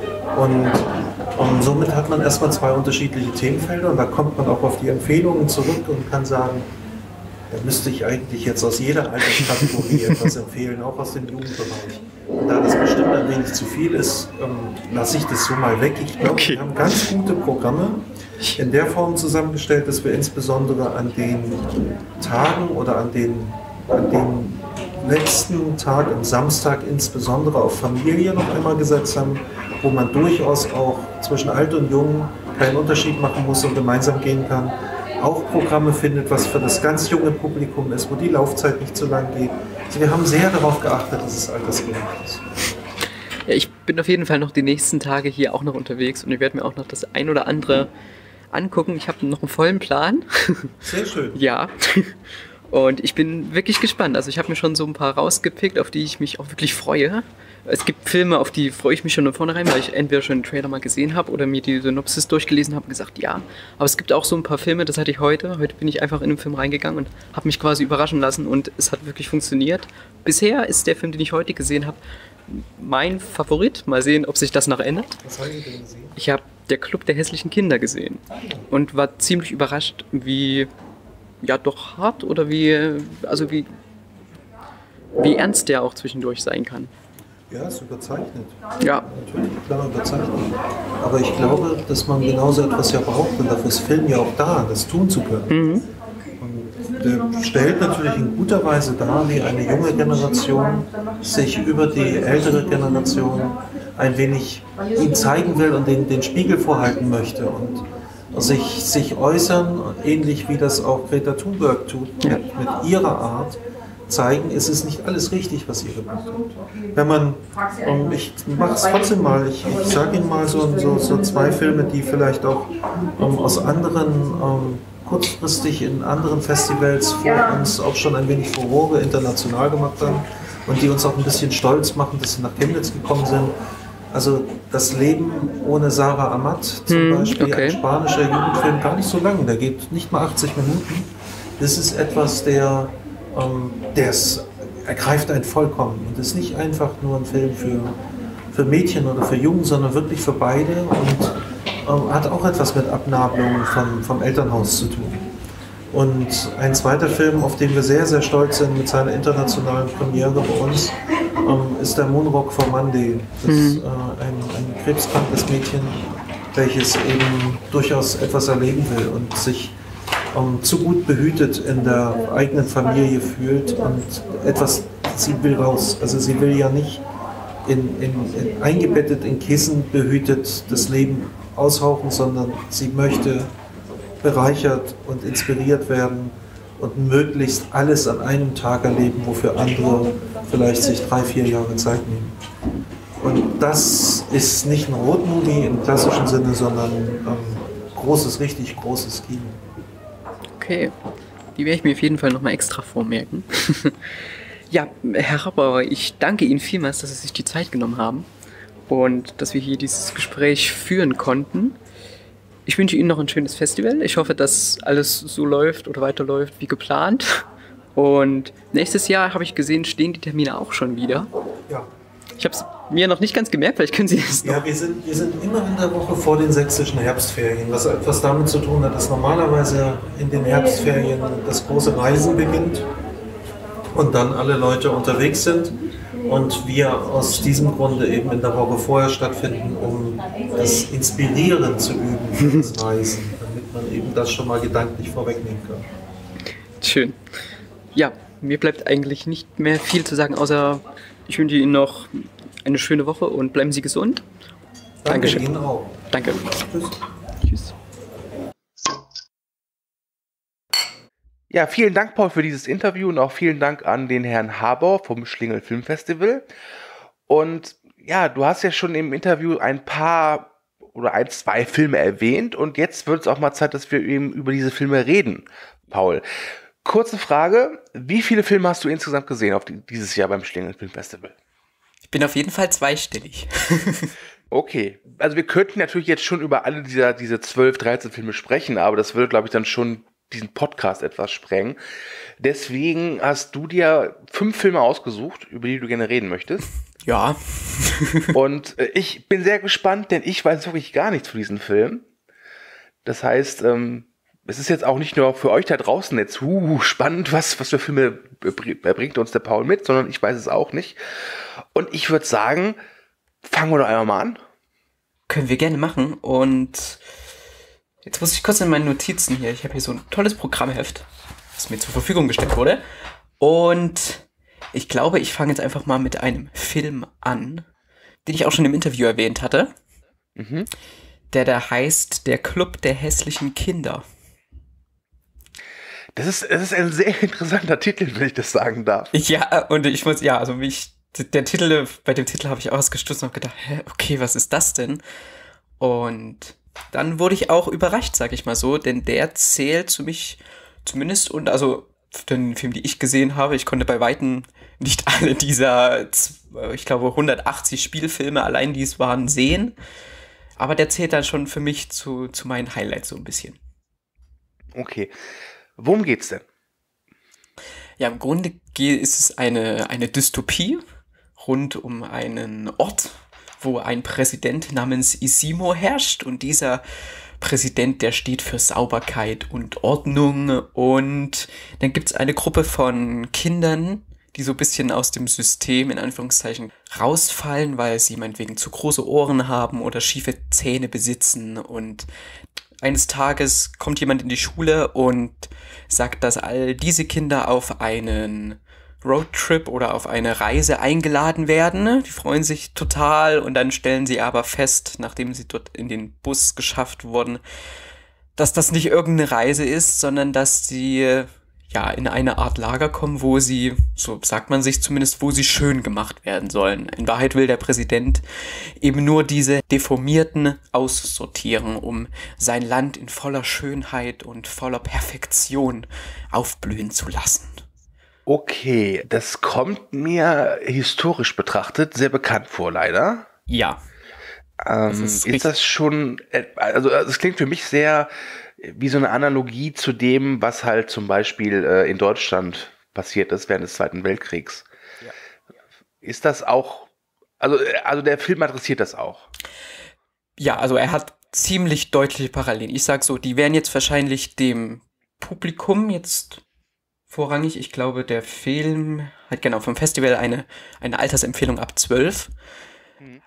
Und, und somit hat man erstmal zwei unterschiedliche Themenfelder und da kommt man auch auf die Empfehlungen zurück und kann sagen, da müsste ich eigentlich jetzt aus jeder Alterskategorie etwas empfehlen, auch aus dem Jugendbereich. Und da das bestimmt ein wenig zu viel ist, ähm, lasse ich das so mal weg. Ich glaube, okay. wir haben ganz gute Programme in der Form zusammengestellt, dass wir insbesondere an den Tagen oder an den, an den letzten Tag, am Samstag insbesondere auf Familie noch einmal gesetzt haben, wo man durchaus auch zwischen alt und jung keinen Unterschied machen muss und gemeinsam gehen kann. Auch Programme findet, was für das ganz junge Publikum ist, wo die Laufzeit nicht zu lang geht. Also wir haben sehr darauf geachtet, dass es altersgerecht ist. Ja, ich bin auf jeden Fall noch die nächsten Tage hier auch noch unterwegs und ich werde mir auch noch das ein oder andere angucken. Ich habe noch einen vollen Plan. Sehr schön. Ja. Und ich bin wirklich gespannt. Also ich habe mir schon so ein paar rausgepickt, auf die ich mich auch wirklich freue. Es gibt Filme, auf die freue ich mich schon von vornherein, weil ich entweder schon den Trailer mal gesehen habe oder mir die Synopsis durchgelesen habe und gesagt, ja. Aber es gibt auch so ein paar Filme, das hatte ich heute. Heute bin ich einfach in den Film reingegangen und habe mich quasi überraschen lassen und es hat wirklich funktioniert. Bisher ist der Film, den ich heute gesehen habe, mein Favorit. Mal sehen, ob sich das noch ändert. Was haben Sie denn gesehen? Ich habe Der Club der hässlichen Kinder gesehen und war ziemlich überrascht, wie, ja doch hart oder wie, also wie, wie ernst der auch zwischendurch sein kann. Ja, ist überzeichnet. Ja. Natürlich, klar überzeichnet. Aber ich glaube, dass man genauso etwas ja braucht und dafür ist Film ja auch da, das tun zu können. Mhm. Und der stellt natürlich in guter Weise dar, wie eine junge Generation sich über die ältere Generation ein wenig ihm zeigen will und den, den Spiegel vorhalten möchte und sich, sich äußern, ähnlich wie das auch Greta Thunberg tut, ja. mit, mit ihrer Art. Zeigen, es ist nicht alles richtig, was ihr gemacht habt. Wenn man, um, ich mache es trotzdem mal, ich, ich sage Ihnen mal so, so, so zwei Filme, die vielleicht auch um, aus anderen, um, kurzfristig in anderen Festivals vor uns auch schon ein wenig Furore international gemacht haben und die uns auch ein bisschen stolz machen, dass sie nach Chemnitz gekommen sind. Also das Leben ohne Sarah Amat zum hm, Beispiel, okay. ein spanischer Jugendfilm, gar nicht so lang, der geht nicht mal achtzig Minuten. Das ist etwas, der Um, das ergreift einen vollkommen und ist nicht einfach nur ein Film für, für Mädchen oder für Jungen, sondern wirklich für beide und ähm, hat auch etwas mit Abnabelung vom, vom Elternhaus zu tun. Und ein zweiter Film, auf den wir sehr, sehr stolz sind mit seiner internationalen Premiere bei uns, ähm, ist der Moonrock for Monday. Das ist äh, ein, ein krebskrankes Mädchen, welches eben durchaus etwas erleben will und sich ähm, zu gut behütet in der eigenen Familie fühlt und etwas, sie will raus. Also sie will ja nicht in, in, in, eingebettet in Kissen behütet das Leben aushauchen, sondern sie möchte bereichert und inspiriert werden und möglichst alles an einem Tag erleben, wofür andere vielleicht sich drei, vier Jahre Zeit nehmen. Und das ist nicht ein Roadmovie im klassischen Sinne, sondern ähm, großes, richtig großes Kino. Okay, die werde ich mir auf jeden Fall nochmal extra vormerken. Ja, Herr Rabauer, ich danke Ihnen vielmals, dass Sie sich die Zeit genommen haben und dass wir hier dieses Gespräch führen konnten. Ich wünsche Ihnen noch ein schönes Festival. Ich hoffe, dass alles so läuft oder weiterläuft wie geplant. Und nächstes Jahr, habe ich gesehen, stehen die Termine auch schon wieder. Ja. Ich habe es mir noch nicht ganz gemerkt, vielleicht können Sie das noch. Ja, wir sind, wir sind immer in der Woche vor den sächsischen Herbstferien, was etwas damit zu tun hat, dass normalerweise in den Herbstferien das große Reisen beginnt und dann alle Leute unterwegs sind. Und wir aus diesem Grunde eben in der Woche vorher stattfinden, um das Inspirieren zu üben für das Reisen, damit man eben das schon mal gedanklich vorwegnehmen kann. Schön. Ja, mir bleibt eigentlich nicht mehr viel zu sagen, außer ich wünsche Ihnen noch eine schöne Woche und bleiben Sie gesund. Danke Dankeschön. Ihnen auch. Danke. Tschüss. Tschüss. Ja, vielen Dank, Paul, für dieses Interview und auch vielen Dank an den Herrn Habauer vom Schlingel Filmfestival. Und ja, du hast ja schon im Interview ein paar oder ein, zwei Filme erwähnt und jetzt wird es auch mal Zeit, dass wir eben über diese Filme reden, Paul. Kurze Frage, wie viele Filme hast du insgesamt gesehen auf die, dieses Jahr beim Schlingel Filmfestival? Ich bin auf jeden Fall zweistellig. Okay, also wir könnten natürlich jetzt schon über alle dieser, diese zwölf, dreizehn Filme sprechen, aber das würde, glaube ich, dann schon diesen Podcast etwas sprengen. Deswegen hast du dir fünf Filme ausgesucht, über die du gerne reden möchtest. Ja. Und äh, ich bin sehr gespannt, denn ich weiß wirklich gar nichts von diesen Filmen. Das heißt, ähm, es ist jetzt auch nicht nur für euch da draußen jetzt uh, spannend, was, was für Filme bringt uns der Paul mit, sondern ich weiß es auch nicht. Und ich würde sagen, fangen wir doch einmal mal an. Können wir gerne machen. Und jetzt muss ich kurz in meine Notizen hier. Ich habe hier so ein tolles Programmheft, das mir zur Verfügung gestellt wurde. Und ich glaube, ich fange jetzt einfach mal mit einem Film an, den ich auch schon im Interview erwähnt hatte. Mhm. Der da heißt Der Club der hässlichen Kinder. Das ist, das ist ein sehr interessanter Titel, wenn ich das sagen darf. Ja, und ich muss, ja, also mich, der Titel, bei dem Titel habe ich ausgestoßen und gedacht, hä, okay, was ist das denn? Und dann wurde ich auch überrascht, sag ich mal so, denn der zählt zu mich zumindest, und also für den Film, die ich gesehen habe, ich konnte bei Weitem nicht alle dieser, ich glaube, hundertachtzig Spielfilme, allein die es waren, sehen. Aber der zählt dann schon für mich zu, zu meinen Highlights so ein bisschen. Okay. Worum geht's denn? Ja, im Grunde ist es eine, eine Dystopie rund um einen Ort, wo ein Präsident namens Isimo herrscht. Und dieser Präsident, der steht für Sauberkeit und Ordnung. Und dann gibt es eine Gruppe von Kindern, die so ein bisschen aus dem System, in Anführungszeichen, rausfallen, weil sie meinetwegen zu große Ohren haben oder schiefe Zähne besitzen. Und eines Tages kommt jemand in die Schule und sagt, dass all diese Kinder auf einen Roadtrip oder auf eine Reise eingeladen werden. Die freuen sich total und dann stellen sie aber fest, nachdem sie dort in den Bus geschafft wurden, dass das nicht irgendeine Reise ist, sondern dass sie ja in eine Art Lager kommen, wo sie, so sagt man sich zumindest, wo sie schön gemacht werden sollen. In Wahrheit will der Präsident eben nur diese Deformierten aussortieren, um sein Land in voller Schönheit und voller Perfektion aufblühen zu lassen. Okay, das kommt mir historisch betrachtet sehr bekannt vor, leider. Ja. Ähm, das ist, ist das schon, also es klingt für mich sehr wie so eine Analogie zu dem, was halt zum Beispiel äh, in Deutschland passiert ist während des Zweiten Weltkriegs. Ja. Ist das auch, also, also der Film adressiert das auch? Ja, also er hat ziemlich deutliche Parallelen. Ich sag so, die wären jetzt wahrscheinlich dem Publikum jetzt vorrangig. Ich glaube, der Film hat genau vom Festival eine, eine Altersempfehlung ab zwölf. Mhm.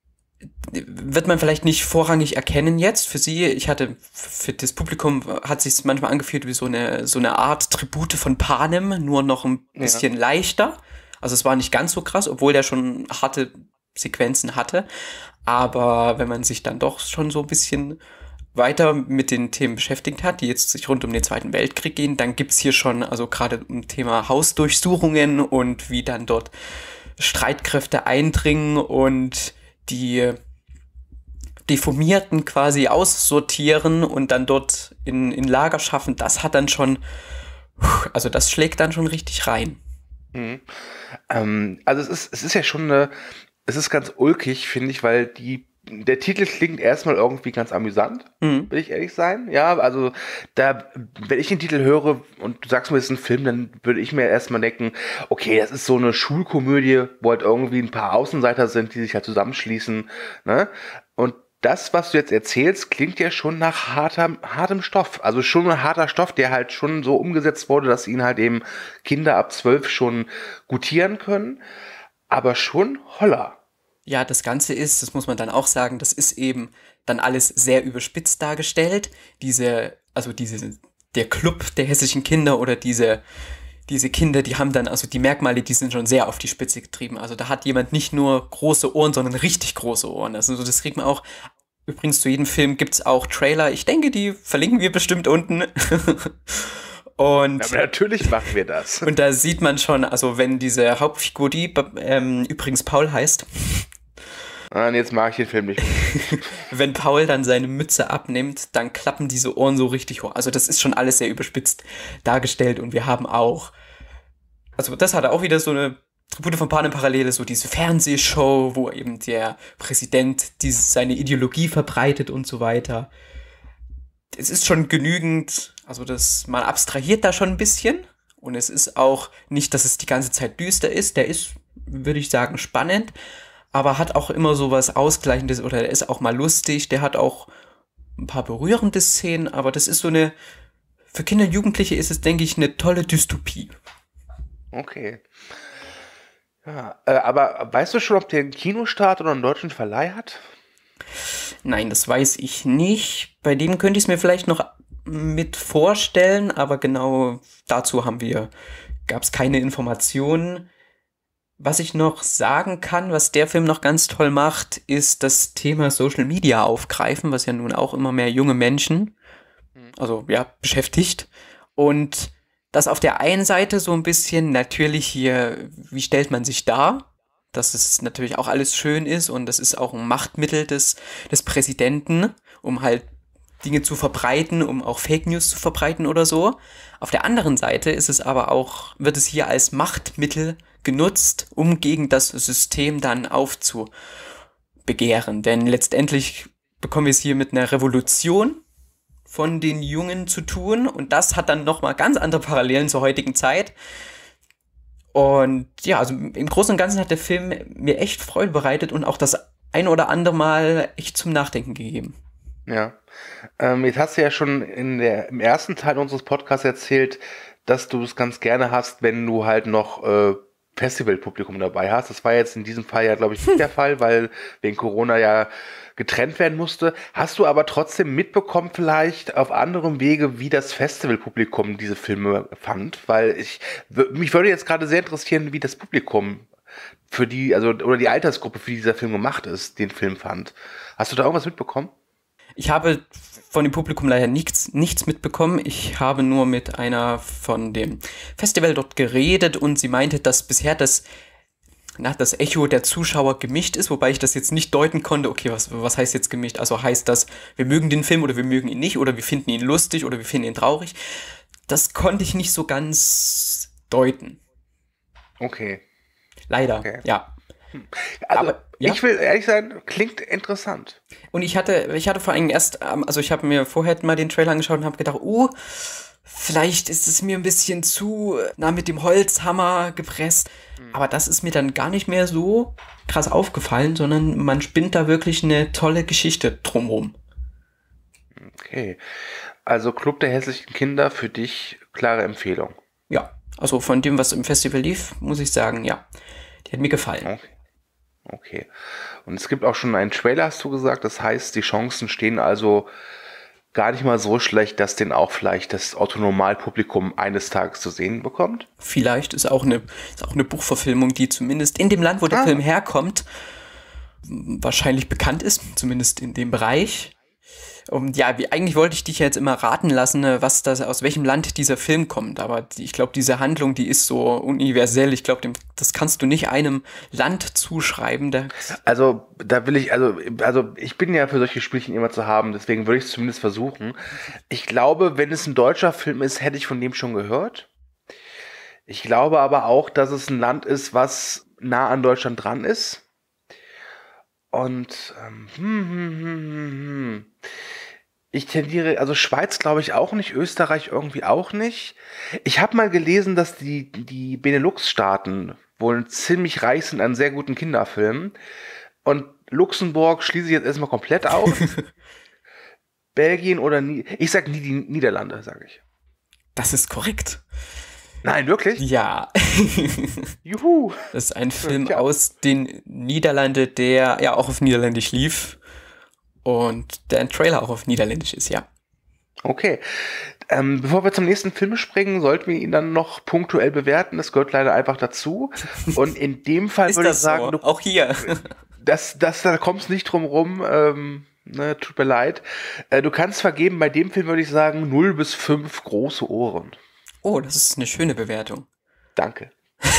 Wird man vielleicht nicht vorrangig erkennen jetzt für sie. Ich hatte, für das Publikum hat sich manchmal angefühlt wie so eine, so eine Art Tribute von Panem, nur noch ein bisschen ja. leichter. Also es war nicht ganz so krass, obwohl der schon harte Sequenzen hatte. Aber wenn man sich dann doch schon so ein bisschen weiter mit den Themen beschäftigt hat, die jetzt sich rund um den Zweiten Weltkrieg gehen, dann gibt's hier schon, also gerade um Thema Hausdurchsuchungen und wie dann dort Streitkräfte eindringen und die Deformierten quasi aussortieren und dann dort in, in Lager schaffen, das hat dann schon, also das schlägt dann schon richtig rein. Mhm. Ähm, also es ist, es ist ja schon eine, es ist ganz ulkig, finde ich, weil die der Titel klingt erstmal irgendwie ganz amüsant, mhm. will ich ehrlich sein. Ja, also da, wenn ich den Titel höre und du sagst mir, es ist ein Film, dann würde ich mir erstmal denken, okay, das ist so eine Schulkomödie, wo halt irgendwie ein paar Außenseiter sind, die sich halt zusammenschließen, ne? Und das, was du jetzt erzählst, klingt ja schon nach harter, hartem Stoff. Also schon ein harter Stoff, der halt schon so umgesetzt wurde, dass ihn halt eben Kinder ab zwölf schon gutieren können, aber schon Holler. Ja, das Ganze ist, das muss man dann auch sagen, das ist eben dann alles sehr überspitzt dargestellt. Diese, also diese, der Club der hässlichen Kinder oder diese, diese Kinder, die haben dann, also die Merkmale, die sind schon sehr auf die Spitze getrieben. Also da hat jemand nicht nur große Ohren, sondern richtig große Ohren. Also das kriegt man auch, übrigens zu jedem Film gibt's auch Trailer. Ich denke, die verlinken wir bestimmt unten. Und aber natürlich machen wir das. Und da sieht man schon, also wenn diese Hauptfigur, die ähm, übrigens Paul heißt, Ah, jetzt mag ich den Film nicht. wenn Paul dann seine Mütze abnimmt, dann klappen diese Ohren so richtig hoch. Also das ist schon alles sehr überspitzt dargestellt und wir haben auch, also das hatte auch wieder so eine Tribute von Panem Parallele, so diese Fernsehshow, wo eben der Präsident diese, seine Ideologie verbreitet und so weiter. Es ist schon genügend, also das, man abstrahiert da schon ein bisschen und es ist auch nicht, dass es die ganze Zeit düster ist, der ist, würde ich sagen, spannend, aber hat auch immer so was Ausgleichendes oder der ist auch mal lustig, der hat auch ein paar berührende Szenen, aber das ist so eine, für Kinder und Jugendliche ist es, denke ich, eine tolle Dystopie. Okay. Ja, äh, aber weißt du schon, ob der einen Kinostart oder einen deutschen Verleih hat? Nein, das weiß ich nicht. Bei dem könnte ich es mir vielleicht noch mit vorstellen, aber genau dazu haben wir, gab es keine Informationen. Was ich noch sagen kann, was der Film noch ganz toll macht, ist das Thema Social Media aufgreifen, was ja nun auch immer mehr junge Menschen, also ja, beschäftigt. Und das auf der einen Seite so ein bisschen natürlich hier, wie stellt man sich dar? Dass es natürlich auch alles schön ist und das ist auch ein Machtmittel des, des Präsidenten, um halt Dinge zu verbreiten, um auch Fake News zu verbreiten oder so. Auf der anderen Seite ist es aber auch, wird es hier als Machtmittel genutzt, um gegen das System dann aufzubegehren. Denn letztendlich bekommen wir es hier mit einer Revolution von den Jungen zu tun und das hat dann nochmal ganz andere Parallelen zur heutigen Zeit. Und ja, also im Großen und Ganzen hat der Film mir echt Freude bereitet und auch das ein oder andere Mal echt zum Nachdenken gegeben. Ja, ähm, jetzt hast du ja schon in der, im ersten Teil unseres Podcasts erzählt, dass du es ganz gerne hast, wenn du halt noch äh, Festivalpublikum dabei hast. Das war jetzt in diesem Fall ja, glaube ich, nicht der Fall, weil wegen Corona ja getrennt werden musste. Hast du aber trotzdem mitbekommen vielleicht auf anderem Wege, wie das Festivalpublikum diese Filme fand? Weil ich, mich würde jetzt gerade sehr interessieren, wie das Publikum für die, also, oder die Altersgruppe, für die dieser Film gemacht ist, den Film fand. Hast du da irgendwas mitbekommen? Ich habe von dem Publikum leider nichts, nichts mitbekommen. Ich habe nur mit einer von dem Festival dort geredet und sie meinte, dass bisher das, na, das Echo der Zuschauer gemischt ist, wobei ich das jetzt nicht deuten konnte, okay, was, was heißt jetzt gemischt? Also heißt das, wir mögen den Film oder wir mögen ihn nicht oder wir finden ihn lustig oder wir finden ihn traurig? Das konnte ich nicht so ganz deuten. Okay. Leider, okay. ja. Also, aber, ja? Ich will ehrlich sein, klingt interessant. Und ich hatte, ich hatte vor allem erst, also ich habe mir vorher mal den Trailer angeschaut und habe gedacht, oh, vielleicht ist es mir ein bisschen zu, na, mit dem Holzhammer gepresst. Mhm. Aber das ist mir dann gar nicht mehr so krass aufgefallen, sondern man spinnt da wirklich eine tolle Geschichte drumherum. Okay. Also Club der hässlichen Kinder für dich klare Empfehlung. Ja, also von dem, was im Festival lief, muss ich sagen, ja. Die hat mir gefallen. Okay. Okay. Und es gibt auch schon einen Trailer, hast du gesagt. Das heißt, die Chancen stehen also gar nicht mal so schlecht, dass den auch vielleicht das Otto-Normalpublikum eines Tages zu sehen bekommt. Vielleicht ist auch eine, ist auch eine Buchverfilmung, die zumindest in dem Land, wo der Ah. Film herkommt, wahrscheinlich bekannt ist, zumindest in dem Bereich. Und ja, wie, eigentlich wollte ich dich ja jetzt immer raten lassen, ne, was das, aus welchem Land dieser Film kommt. Aber die, ich glaube, diese Handlung, die ist so universell. Ich glaube, das kannst du nicht einem Land zuschreiben. Da Also, da will ich, also, also ich bin ja für solche Spielchen immer zu haben, deswegen würde ich es zumindest versuchen. Ich glaube, wenn es ein deutscher Film ist, hätte ich von dem schon gehört. Ich glaube aber auch, dass es ein Land ist, was nah an Deutschland dran ist. Und ähm, hm, hm, hm, hm, hm. Ich tendiere, also Schweiz glaube ich auch nicht, Österreich irgendwie auch nicht. Ich habe mal gelesen, dass die, die Benelux-Staaten wohl ziemlich reich sind an sehr guten Kinderfilmen. Und Luxemburg schließe ich jetzt erstmal komplett aus. Belgien oder, Nie ich sag nie die Niederlande, sage ich. Das ist korrekt. Nein, wirklich? Ja. Juhu. Das ist ein Film Ja. aus den Niederlanden, der ja auch auf Niederländisch lief. Und der ein Trailer auch auf Niederländisch ist, ja. Okay. Ähm, bevor wir zum nächsten Film springen, sollten wir ihn dann noch punktuell bewerten. Das gehört leider einfach dazu. Und in dem Fall Ist würde ich das sagen, so? du, Auch hier. das, das, da kommst nicht drum rum. Ähm, ne, tut mir leid. Äh, du kannst vergeben, bei dem Film würde ich sagen null bis fünf große Ohren. Oh, das ist eine schöne Bewertung. Danke.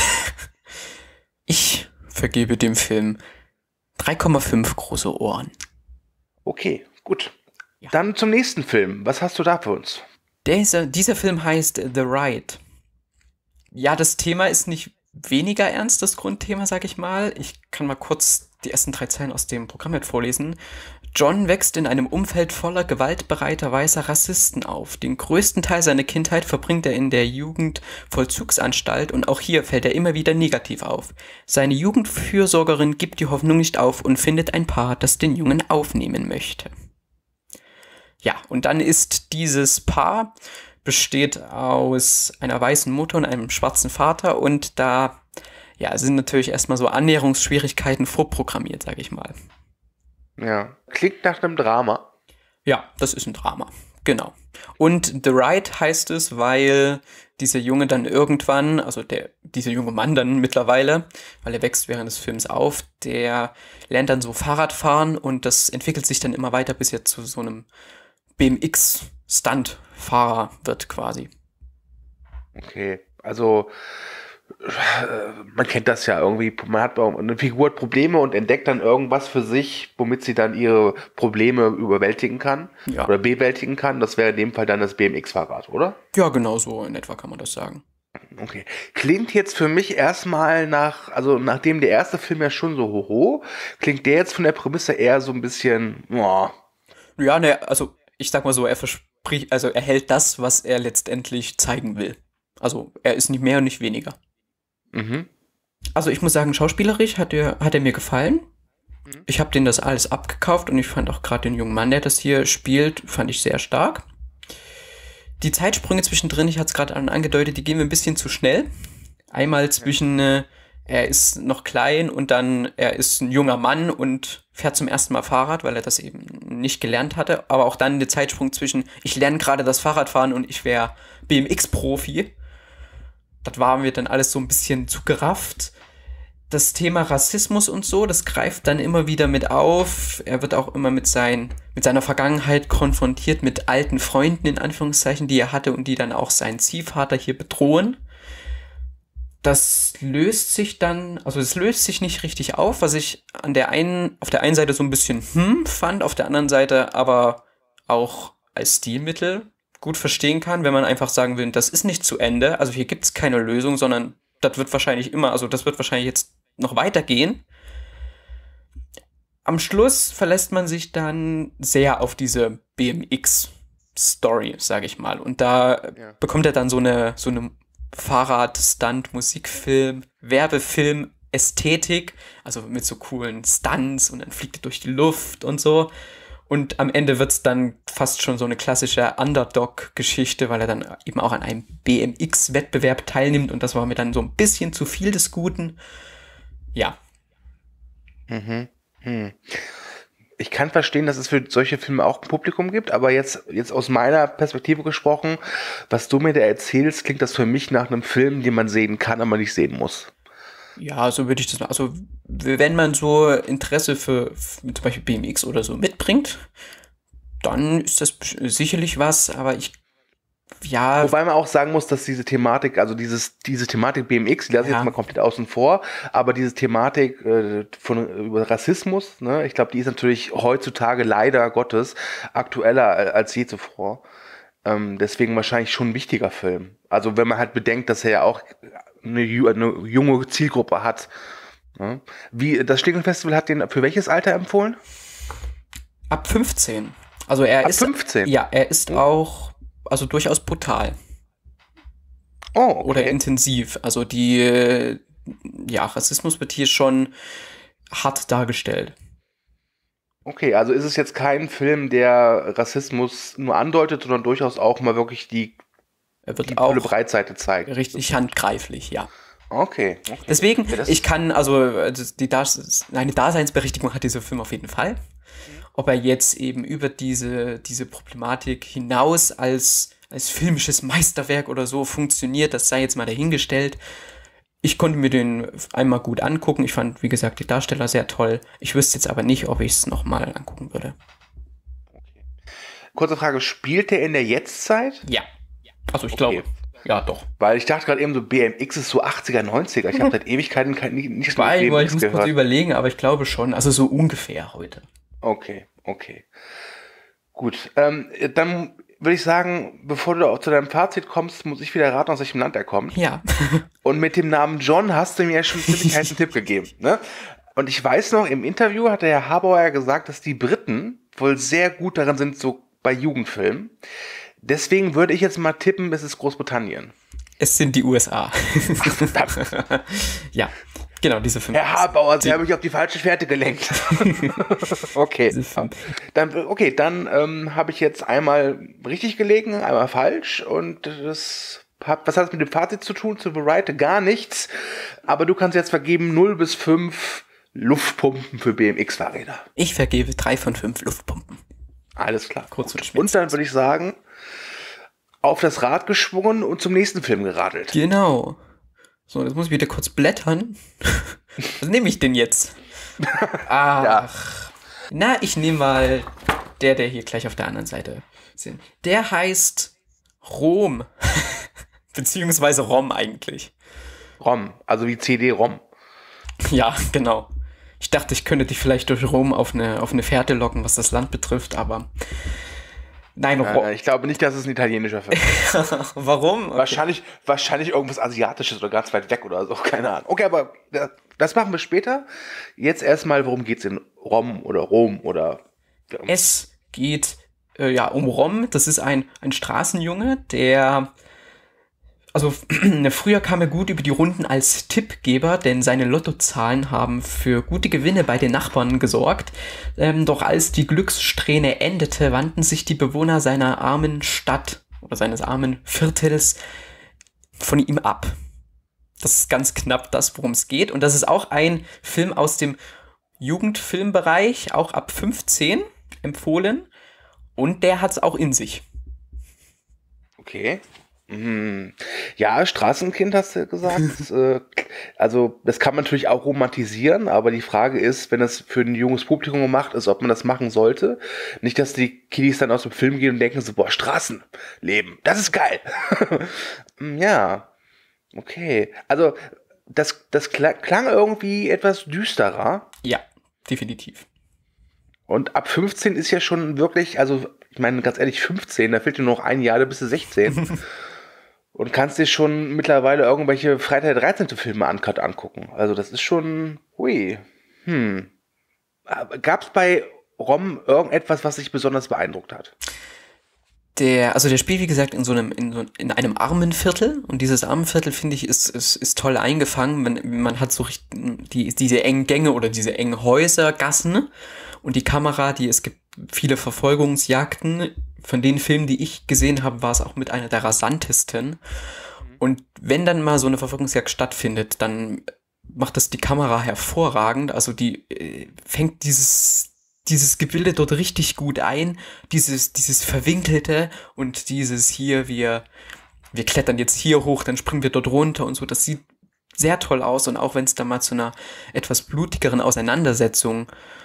Ich vergebe dem Film drei Komma fünf große Ohren. Okay, gut. Ja. Dann zum nächsten Film. Was hast du da für uns? Dieser, dieser Film heißt The Ride. Ja, das Thema ist nicht weniger ernst, das Grundthema, sag ich mal. Ich kann mal kurz die ersten drei Zeilen aus dem Programm mit vorlesen. John wächst in einem Umfeld voller gewaltbereiter weißer Rassisten auf. Den größten Teil seiner Kindheit verbringt er in der Jugendvollzugsanstalt und auch hier fällt er immer wieder negativ auf. Seine Jugendfürsorgerin gibt die Hoffnung nicht auf und findet ein Paar, das den Jungen aufnehmen möchte. Ja, und dann ist dieses Paar besteht aus einer weißen Mutter und einem schwarzen Vater und da ja, sind natürlich erstmal so Annäherungsschwierigkeiten vorprogrammiert, sag ich mal. Ja. Klingt nach einem Drama. Ja, das ist ein Drama, genau. Und The Ride heißt es, weil dieser Junge dann irgendwann, also der, dieser junge Mann dann mittlerweile, weil er wächst während des Films auf, der lernt dann so Fahrrad fahren und das entwickelt sich dann immer weiter, bis er zu so einem B M X-Stunt-Fahrer wird quasi. Okay, also äh, man kennt das ja irgendwie, man hat eine Figur hat Probleme und entdeckt dann irgendwas für sich, womit sie dann ihre Probleme überwältigen kann Ja. oder bewältigen kann. Das wäre in dem Fall dann das B M X-Fahrrad, oder? Ja, genau so in etwa kann man das sagen. Okay. Klingt jetzt für mich erstmal nach, also nachdem der erste Film ja schon so hoho, klingt der jetzt von der Prämisse eher so ein bisschen, boah. Ja, ne, also ich sag mal so, er verspricht, also er hält das, was er letztendlich zeigen will. Also er ist nicht mehr und nicht weniger. Mhm. Also ich muss sagen, schauspielerisch hat er, hat er mir gefallen. Ich habe denen das alles abgekauft und ich fand auch gerade den jungen Mann, der das hier spielt, fand ich sehr stark. Die Zeitsprünge zwischendrin, ich hatte es gerade angedeutet, die gehen wir ein bisschen zu schnell. Einmal zwischen, äh, er ist noch klein und dann er ist ein junger Mann und fährt zum ersten Mal Fahrrad, weil er das eben nicht gelernt hatte. Aber auch dann der Zeitsprung zwischen, ich lerne gerade das Fahrradfahren und ich wäre B M X-Profi. Das war mir dann alles so ein bisschen zu gerafft. Das Thema Rassismus und so, das greift dann immer wieder mit auf. Er wird auch immer mit, sein, mit seiner Vergangenheit konfrontiert, mit alten Freunden in Anführungszeichen, die er hatte und die dann auch seinen Ziehvater hier bedrohen. Das löst sich dann, also es löst sich nicht richtig auf, was ich an der einen, auf der einen Seite so ein bisschen hm fand, auf der anderen Seite aber auch als Stilmittel gut verstehen kann, wenn man einfach sagen will, das ist nicht zu Ende, also hier gibt es keine Lösung, sondern das wird wahrscheinlich immer, also das wird wahrscheinlich jetzt noch weitergehen. Am Schluss verlässt man sich dann sehr auf diese B M X-Story, sage ich mal. Und da Ja. bekommt er dann so eine, so eine Fahrrad-Stunt, Musikfilm, Werbefilm, Ästhetik, also mit so coolen Stunts und dann fliegt er durch die Luft und so. Und am Ende wird's dann fast schon so eine klassische Underdog-Geschichte, weil er dann eben auch an einem B M X-Wettbewerb teilnimmt und das war mir dann so ein bisschen zu viel des Guten. Ja. Mhm. Hm. Ich kann verstehen, dass es für solche Filme auch ein Publikum gibt, aber jetzt, jetzt aus meiner Perspektive gesprochen, was du mir da erzählst, klingt das für mich nach einem Film, den man sehen kann, aber nicht sehen muss. Ja, so würde ich das. Also, wenn man so Interesse für, für zum Beispiel B M X oder so mitbringt, dann ist das sicherlich was, aber ich, ja. Wobei man auch sagen muss, dass diese Thematik, also dieses, diese Thematik B M X, die lasse ich Ja. jetzt mal komplett außen vor, aber diese Thematik äh, von über Rassismus, ne, ich glaube, die ist natürlich heutzutage leider Gottes aktueller als je zuvor. Ähm, deswegen wahrscheinlich schon ein wichtiger Film. Also wenn man halt bedenkt, dass er ja auch eine, ju- eine junge Zielgruppe hat. Ne? Wie, das Schlingenfestival hat den für welches Alter empfohlen? Ab fünfzehn. Also er Ab ist. fünfzehn? Ja, er ist auch, also durchaus brutal. Oh, okay. Oder intensiv. Also die, äh, ja, Rassismus wird hier schon hart dargestellt. Okay, also ist es jetzt kein Film, der Rassismus nur andeutet, sondern durchaus auch mal wirklich die, Er wird die auch volle Breitseite zeigt. richtig handgreiflich, ja. Okay. okay. Deswegen, Ja, das- ich kann, also das- die Das eine Daseinsberechtigung hat dieser Film auf jeden Fall. Ob er jetzt eben über diese, diese Problematik hinaus als, als filmisches Meisterwerk oder so funktioniert, das sei jetzt mal dahingestellt. Ich konnte mir den einmal gut angucken. Ich fand, wie gesagt, die Darsteller sehr toll. Ich wüsste jetzt aber nicht, ob ich es nochmal angucken würde. Kurze Frage, spielt der in der Jetztzeit? Ja. Also ich Okay. glaube, ja doch. Weil ich dachte gerade eben so, B M X ist so achtziger, neunziger. Ich habe seit Ewigkeiten kein, nicht, nichts Weil, B M weil ich X muss kurz gehört. überlegen, aber ich glaube schon. Also so ungefähr heute. Okay, okay. Gut, ähm, dann würde ich sagen, bevor du auch zu deinem Fazit kommst, muss ich wieder raten, aus welchem Land er kommt. Ja. Und mit dem Namen John hast du mir ja schon ziemlich heißen Tipp gegeben. Ne? Und ich weiß noch, im Interview hat der Herr Harbour ja gesagt, dass die Briten wohl sehr gut darin sind, so bei Jugendfilmen. Deswegen würde ich jetzt mal tippen, es ist Großbritannien. Es sind die U S A. Ja, genau, diese fünf. Herr Harbour, Sie haben mich auf die falsche Fährte gelenkt. Okay. Diese fünf. Dann, okay, dann ähm, habe ich jetzt einmal richtig gelegen, einmal falsch. Und das hat, was hat das mit dem Fazit zu tun, zu Variety? Gar nichts. Aber du kannst jetzt vergeben null bis fünf Luftpumpen für B M X-Fahrräder. Ich vergebe drei von fünf Luftpumpen. Alles klar. Kurz und Gut. schmerzlos. Und dann würde ich sagen, auf das Rad geschwungen und zum nächsten Film geradelt. Genau. So, jetzt muss ich wieder kurz blättern. Was nehme ich denn jetzt? Ach. Na, ich nehme mal der, der hier gleich auf der anderen Seite sind. Der heißt Rom. Beziehungsweise Rom eigentlich. ROM, also wie C D-ROM. Ja, genau. Ich dachte, ich könnte dich vielleicht durch Rom auf eine, auf eine Fährte locken, was das Land betrifft, aber nein, Rom. Äh, ich glaube nicht, dass es ein italienischer Film ist. Warum? Okay. Wahrscheinlich, wahrscheinlich irgendwas Asiatisches oder ganz weit weg oder so, keine Ahnung. Okay, aber äh, das machen wir später. Jetzt erstmal, worum geht's in Rom oder Rom oder... Es geht äh, ja um Rom. Das ist ein, ein Straßenjunge, der also früher kam er gut über die Runden als Tippgeber, denn seine Lottozahlen haben für gute Gewinne bei den Nachbarn gesorgt. Ähm, doch als die Glückssträhne endete, wandten sich die Bewohner seiner armen Stadt oder seines armen Viertels von ihm ab. Das ist ganz knapp das, worum es geht. Und das ist auch ein Film aus dem Jugendfilmbereich, auch ab fünfzehn empfohlen. Und der hat es auch in sich. Okay. Mhm. Ja, Straßenkind hast du gesagt. äh, also das kann man natürlich auch romantisieren, aber die Frage ist, wenn das für ein junges Publikum gemacht ist, ob man das machen sollte. Nicht, dass die Kiddies dann aus dem Film gehen und denken so, boah, Straßenleben, das ist geil. Ja, okay. Also das, das klang irgendwie etwas düsterer. Ja, definitiv. Und ab fünfzehn ist ja schon wirklich, also ich meine ganz ehrlich, fünfzehn, da fehlt dir noch ein Jahr, da bist du sechzehn. Und kannst dir schon mittlerweile irgendwelche Freitag der dreizehnte Filme uncut angucken. Also das ist schon, hui. Hm. Gab es bei Rom irgendetwas, was dich besonders beeindruckt hat? Der, also der spielt, wie gesagt, in so einem, in, so, in einem Armenviertel. Und dieses Armenviertel, finde ich, ist, ist, ist toll eingefangen. Man, man hat so richtig die, diese engen Gänge oder diese engen Häuser, Gassen. Und die Kamera, die, es gibt viele Verfolgungsjagden. Von den Filmen, die ich gesehen habe, war es auch mit einer der rasantesten. Und wenn dann mal so eine Verfolgungsjagd stattfindet, dann macht das die Kamera hervorragend. Also die äh, fängt dieses dieses Gebilde dort richtig gut ein, dieses dieses Verwinkelte und dieses hier, wir wir klettern jetzt hier hoch, dann springen wir dort runter und so. Das sieht sehr toll aus, und auch wenn es dann mal zu einer etwas blutigeren Auseinandersetzung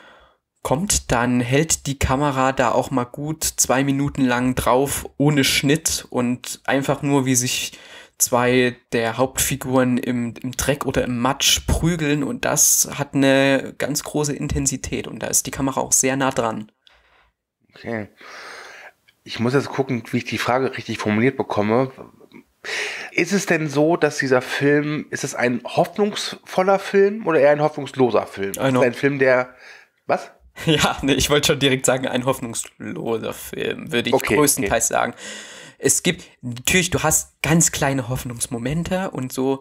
kommt, dann hält die Kamera da auch mal gut zwei Minuten lang drauf, ohne Schnitt, und einfach nur, wie sich zwei der Hauptfiguren im, im Dreck oder im Matsch prügeln, und das hat eine ganz große Intensität, und da ist die Kamera auch sehr nah dran. Okay. Ich muss jetzt gucken, wie ich die Frage richtig formuliert bekomme. Ist es denn so, dass dieser Film, ist es ein hoffnungsvoller Film oder eher ein hoffnungsloser Film? Ist es ein Film, der, was? Ja, nee, ich wollte schon direkt sagen, ein hoffnungsloser Film, würde ich okay, größtenteils okay. sagen. Es gibt, natürlich, du hast ganz kleine Hoffnungsmomente und so,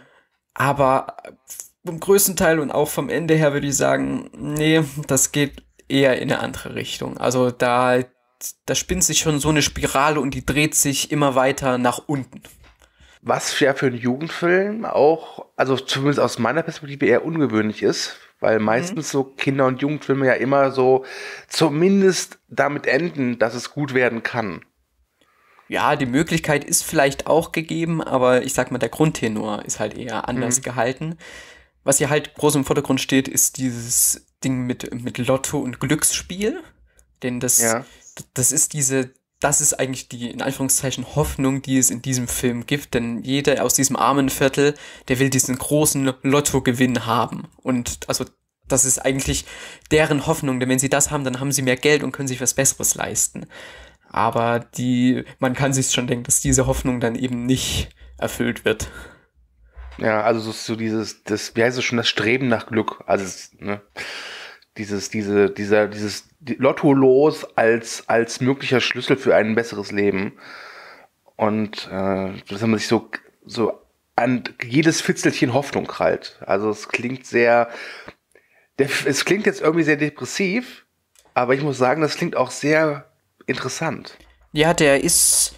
aber vom größten Teil und auch vom Ende her würde ich sagen, nee, das geht eher in eine andere Richtung. Also da, da spinnt sich schon so eine Spirale und die dreht sich immer weiter nach unten. Was ja für einen Jugendfilm auch, also zumindest aus meiner Perspektive, eher ungewöhnlich ist, weil meistens mhm. so Kinder- und Jugendfilme ja immer so zumindest damit enden, dass es gut werden kann. Ja, die Möglichkeit ist vielleicht auch gegeben, aber ich sag mal, der Grundtenor ist halt eher anders mhm. gehalten. Was hier halt groß im Vordergrund steht, ist dieses Ding mit, mit Lotto und Glücksspiel. Denn das, ja. das ist diese, das ist eigentlich die, in Anführungszeichen, Hoffnung, die es in diesem Film gibt. Denn jeder aus diesem armen Viertel, der will diesen großen Lottogewinn haben. Und also das ist eigentlich deren Hoffnung, denn wenn sie das haben, dann haben sie mehr Geld und können sich was Besseres leisten. Aber die, man kann sich schon denken, dass diese Hoffnung dann eben nicht erfüllt wird. Ja, also so, so dieses, das, wie heißt es schon, das Streben nach Glück. Also, ne, dieses, diese, dieser, dieses Lotto-Los als, als möglicher Schlüssel für ein besseres Leben. Und äh, dass man sich so, so an jedes Fitzelchen Hoffnung krallt. Also es klingt sehr, der, es klingt jetzt irgendwie sehr depressiv, aber ich muss sagen, das klingt auch sehr interessant. Ja, der ist,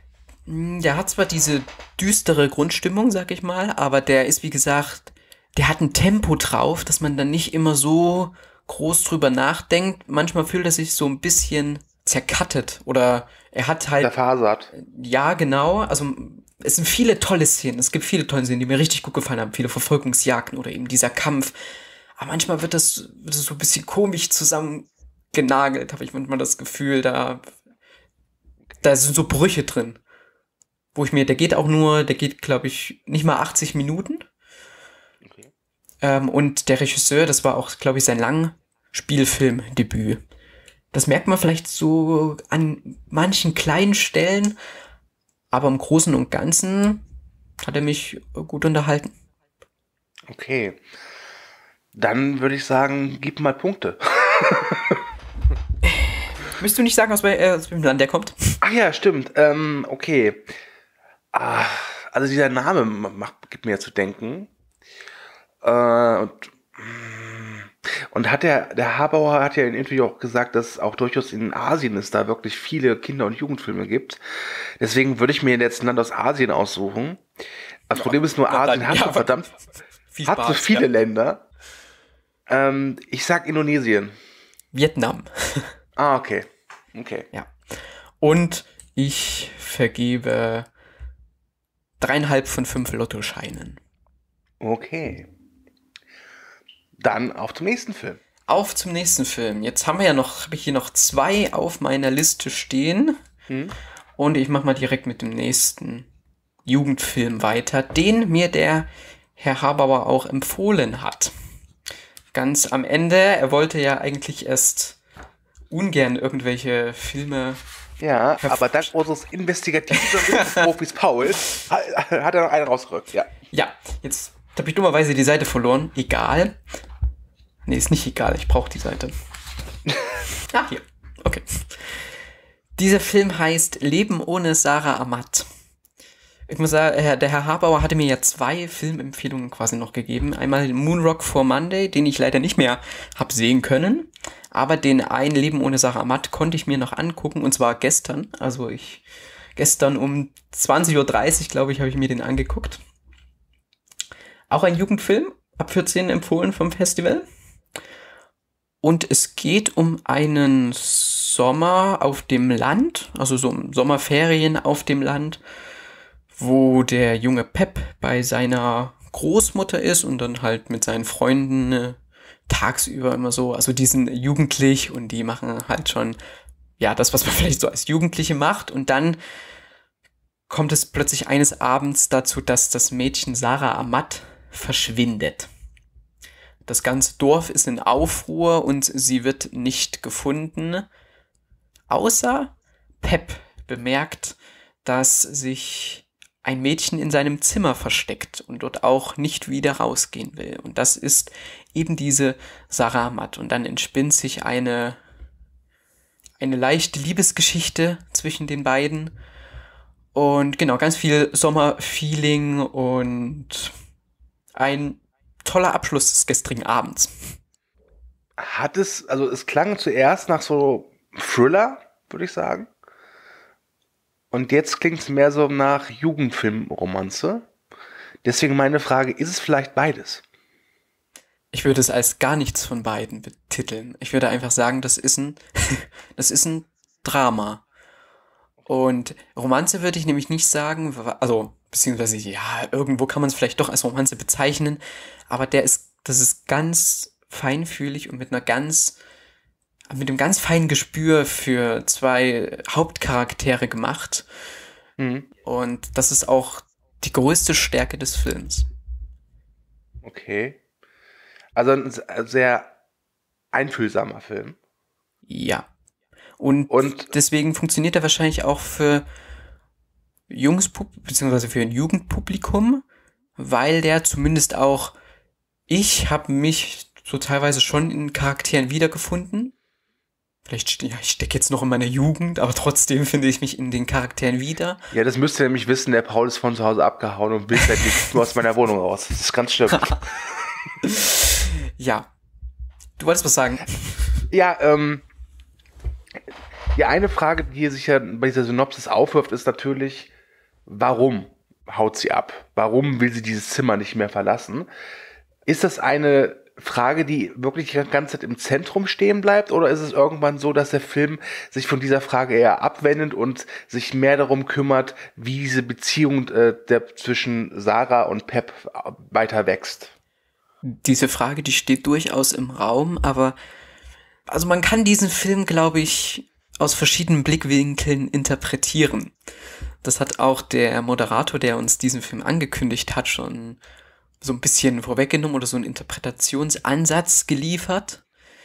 der hat zwar diese düstere Grundstimmung, sag ich mal, aber der ist, wie gesagt, der hat ein Tempo drauf, dass man dann nicht immer so groß drüber nachdenkt. Manchmal fühlt er sich so ein bisschen zerkattet oder er hat halt... Zerfasert. Ja, genau. Also es sind viele tolle Szenen. Es gibt viele tolle Szenen, die mir richtig gut gefallen haben. Viele Verfolgungsjagden oder eben dieser Kampf. Aber manchmal wird das, wird das so ein bisschen komisch zusammengenagelt, habe ich manchmal das Gefühl. Da, da sind so Brüche drin. Wo ich mir, der geht auch nur, der geht, glaube ich, nicht mal achtzig Minuten. Okay. Ähm, und der Regisseur, das war auch, glaube ich, sein Langspielfilmdebüt. Das merkt man vielleicht so an manchen kleinen Stellen, aber im Großen und Ganzen hat er mich gut unterhalten. Okay. Dann würde ich sagen, gib mal Punkte. Möchtest du nicht sagen, aus welchem Land der kommt? Ach ja, stimmt. Ähm, okay. Ah, also dieser Name macht, gibt mir ja zu denken. Äh, und, und hat der, der Habauer hat ja in Interview auch gesagt, dass auch durchaus in Asien es da wirklich viele Kinder- und Jugendfilme gibt. Deswegen würde ich mir jetzt ein Land aus Asien aussuchen. Das ja, Problem ist nur, Asien dann, hat ja, so verdammt, Spaß, hat so viele ja. Länder. Ähm, ich sag Indonesien. Vietnam. Ah, okay. Okay. Ja. Und ich vergebe dreieinhalb von fünf Lottoscheinen. Okay. Dann auf zum nächsten Film. Auf zum nächsten Film. Jetzt haben wir ja noch, habe ich hier noch zwei auf meiner Liste stehen. Hm. Und ich mache mal direkt mit dem nächsten Jugendfilm weiter, den mir der Herr Habauer auch empfohlen hat. Ganz am Ende, er wollte ja eigentlich erst ungern irgendwelche Filme... Ja, aber dank unseres investigativen Profis Paul hat er noch einen rausgerückt, ja. Ja, jetzt habe ich dummerweise die Seite verloren. Egal. Nee, ist nicht egal, ich brauche die Seite. Ah, hier. Okay. Dieser Film heißt Leben ohne Sarah Amat. Ich muss sagen, der Herr Habauer hatte mir ja zwei Filmempfehlungen quasi noch gegeben. Einmal Moonrock for Monday, den ich leider nicht mehr habe sehen können. Aber den Ein Leben ohne Sarah Amat konnte ich mir noch angucken, und zwar gestern. Also ich, gestern um zwanzig Uhr dreißig, glaube ich, habe ich mir den angeguckt. Auch ein Jugendfilm, ab vierzehn empfohlen vom Festival. Und es geht um einen Sommer auf dem Land, also so Sommerferien auf dem Land, wo der junge Pep bei seiner Großmutter ist und dann halt mit seinen Freunden äh, tagsüber immer so, also die sind jugendlich und die machen halt schon, ja, das, was man vielleicht so als Jugendliche macht. Und dann kommt es plötzlich eines Abends dazu, dass das Mädchen Sarah Amat verschwindet. Das ganze Dorf ist in Aufruhr und sie wird nicht gefunden, außer Pep bemerkt, dass sich ein Mädchen in seinem Zimmer versteckt und dort auch nicht wieder rausgehen will. Und das ist eben diese Sarah Amat. Und dann entspinnt sich eine, eine leichte Liebesgeschichte zwischen den beiden. Und genau, ganz viel Sommerfeeling und ein toller Abschluss des gestrigen Abends. Hat es, also es klang zuerst nach so Thriller, würde ich sagen. Und jetzt klingt es mehr so nach Jugendfilmromanze. Deswegen meine Frage, ist es vielleicht beides? Ich würde es als gar nichts von beiden betiteln. Ich würde einfach sagen, das ist ein, das ist ein Drama. Und Romanze würde ich nämlich nicht sagen, also beziehungsweise, ja, irgendwo kann man es vielleicht doch als Romanze bezeichnen, aber der ist, das ist ganz feinfühlig und mit einer ganz, mit einem ganz feinen Gespür für zwei Hauptcharaktere gemacht. Mhm. Und das ist auch die größte Stärke des Films. Okay. Also ein sehr einfühlsamer Film. Ja. Und, Und deswegen funktioniert er wahrscheinlich auch für junges Publikum, beziehungsweise für ein Jugendpublikum, weil der zumindest auch, ich habe mich so teilweise schon in Charakteren wiedergefunden. Vielleicht, ja, ich stecke jetzt noch in meiner Jugend, aber trotzdem finde ich mich in den Charakteren wieder. Ja, das müsst ihr nämlich wissen, der Paul ist von zu Hause abgehauen und will halt nicht nur aus meiner Wohnung raus. Das ist ganz schlimm. Ja. Du wolltest was sagen? Ja, ähm, die eine Frage, die sich ja bei dieser Synopsis aufwirft, ist natürlich, warum haut sie ab? Warum will sie dieses Zimmer nicht mehr verlassen? Ist das eine Frage, die wirklich die ganze Zeit im Zentrum stehen bleibt? Oder ist es irgendwann so, dass der Film sich von dieser Frage eher abwendet und sich mehr darum kümmert, wie diese Beziehung äh, der, zwischen Sarah und Pep weiter wächst? Diese Frage, die steht durchaus im Raum, aber also man kann diesen Film, glaube ich, aus verschiedenen Blickwinkeln interpretieren. Das hat auch der Moderator, der uns diesen Film angekündigt hat, schon so ein bisschen vorweggenommen oder so einen Interpretationsansatz geliefert.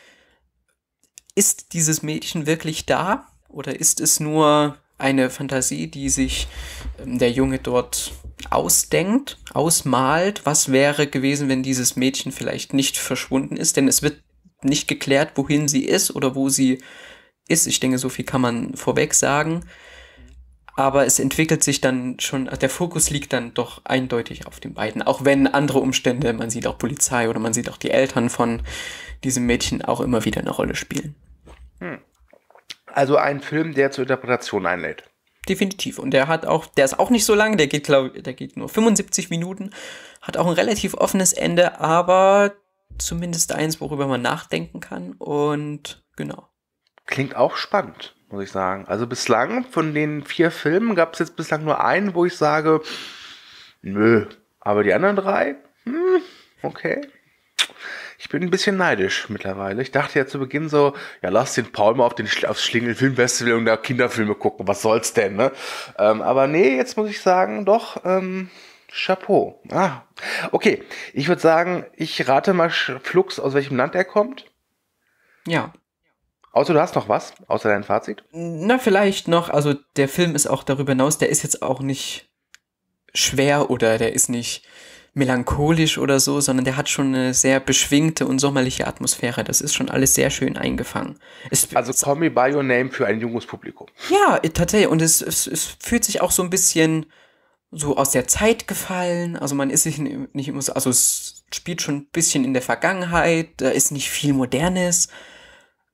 Ist dieses Mädchen wirklich da oder ist es nur eine Fantasie, die sich ähm, der Junge dort ausdenkt, ausmalt? Was wäre gewesen, wenn dieses Mädchen vielleicht nicht verschwunden ist? Denn es wird nicht geklärt, wohin sie ist oder wo sie ist. Ich denke, so viel kann man vorweg sagen. Aber es entwickelt sich dann schon, der Fokus liegt dann doch eindeutig auf den beiden. Auch wenn andere Umstände, man sieht auch Polizei oder man sieht auch die Eltern von diesem Mädchen auch immer wieder eine Rolle spielen. Hm. Also ein Film, der zur Interpretation einlädt. Definitiv. Und der hat auch, der ist auch nicht so lang, der geht, glaube der geht nur fünfundsiebzig Minuten, hat auch ein relativ offenes Ende, aber zumindest eins, worüber man nachdenken kann. Und genau. Klingt auch spannend, muss ich sagen. Also bislang von den vier Filmen gab es jetzt bislang nur einen, wo ich sage, nö. Aber die anderen drei, hm, okay. Ich bin ein bisschen neidisch mittlerweile. Ich dachte ja zu Beginn so, ja, lass den Paul mal auf den Sch- aufs Schlingel Filmfestival und da Kinderfilme gucken. Was soll's denn, ne? Ähm, aber nee, jetzt muss ich sagen, doch, ähm, Chapeau. Ah, okay. Ich würde sagen, ich rate mal sch- flugs, aus welchem Land er kommt. Ja. Außer du hast noch was, außer dein Fazit? Na, vielleicht noch, also der Film ist auch darüber hinaus, der ist jetzt auch nicht schwer oder der ist nicht melancholisch oder so, sondern der hat schon eine sehr beschwingte und sommerliche Atmosphäre. Das ist schon alles sehr schön eingefangen. Es, Also Call Me By Your Name für ein junges Publikum. Ja, tatsächlich. Und es, es, es fühlt sich auch so ein bisschen so aus der Zeit gefallen. Also man ist sich nicht immer so, also es spielt schon ein bisschen in der Vergangenheit, da ist nicht viel Modernes.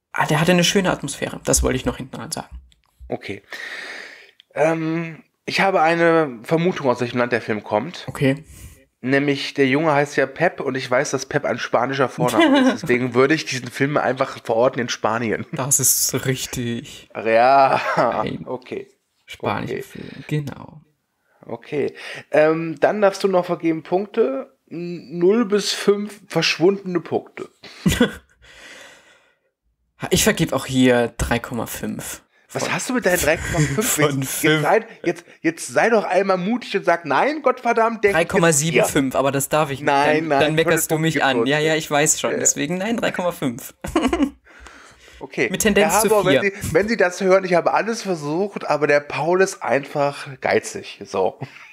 Ah, der hatte eine schöne Atmosphäre. Das wollte ich noch hinten dran sagen. Okay. Ähm, ich habe eine Vermutung, aus welchem Land der Film kommt. Okay. Nämlich, der Junge heißt ja Pep und ich weiß, dass Pep ein spanischer Vorname ist. Deswegen würde ich diesen Film einfach verorten in Spanien. Das ist richtig. Ach ja, Ein okay. Spanischer Okay. Film, genau. Okay. Ähm, dann darfst du noch vergeben Punkte. null bis fünf verschwundene Punkte. Ich vergebe auch hier drei Komma fünf. Was hast du mit deinen drei Komma fünf? Von Jetzt, jetzt, sei, jetzt, jetzt sei doch einmal mutig und sag, nein, Gottverdammt, der drei Komma siebenundsiebzig, aber das darf ich nicht. Nein, dann, nein, Dann meckerst du Punkt mich gibt's an. uns. Ja, ja, ich weiß schon. Ja. Deswegen nein, drei Komma fünf. Okay. Mit Tendenz Herr zu Haber, vier. wenn Sie, wenn Sie das hören, ich habe alles versucht, aber der Paul ist einfach geizig. So.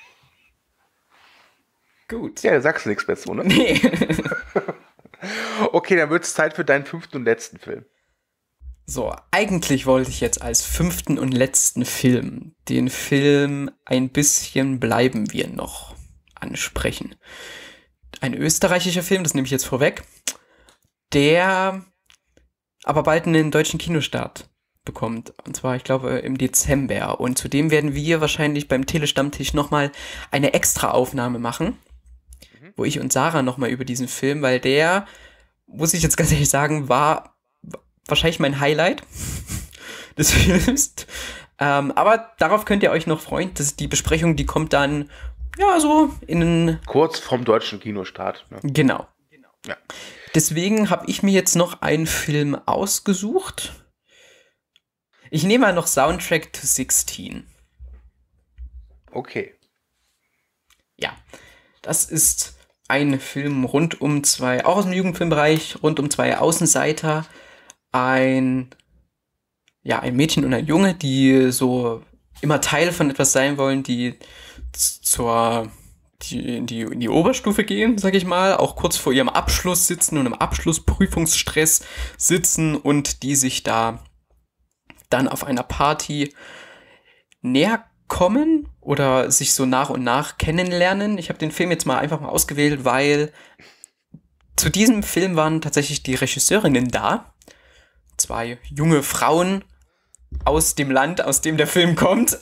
Gut. Ja, da sagst du nichts mehr zu, ne? Nee. Okay, dann wird es Zeit für deinen fünften und letzten Film. So, eigentlich wollte ich jetzt als fünften und letzten Film den Film Ein bisschen bleiben wir noch ansprechen. Ein österreichischer Film, das nehme ich jetzt vorweg, der aber bald einen deutschen Kinostart bekommt. Und zwar, ich glaube, im Dezember. Und zudem werden wir wahrscheinlich beim Telestammtisch nochmal eine extra Aufnahme machen, mhm. wo ich und Sarah nochmal über diesen Film, weil der, muss ich jetzt ganz ehrlich sagen, war wahrscheinlich mein Highlight des Films. Ähm, aber darauf könnt ihr euch noch freuen. Das ist die Besprechung, die kommt dann, ja, so in... Kurz vom deutschen Kinostart. Ne? Genau. Ja. Deswegen habe ich mir jetzt noch einen Film ausgesucht. Ich nehme mal noch Soundtrack to sixteen. Okay. Ja, das ist ein Film rund um zwei, auch aus dem Jugendfilmbereich, rund um zwei Außenseiter. Ein, ja, ein Mädchen und ein Junge, die so immer Teil von etwas sein wollen, die zur, die in die, in die Oberstufe gehen, sag ich mal, auch kurz vor ihrem Abschluss sitzen und im Abschlussprüfungsstress sitzen und die sich da dann auf einer Party näher kommen oder sich so nach und nach kennenlernen. Ich habe den Film jetzt mal einfach mal ausgewählt, weil zu diesem Film waren tatsächlich die Regisseurinnen da. Zwei junge Frauen aus dem Land, aus dem der Film kommt.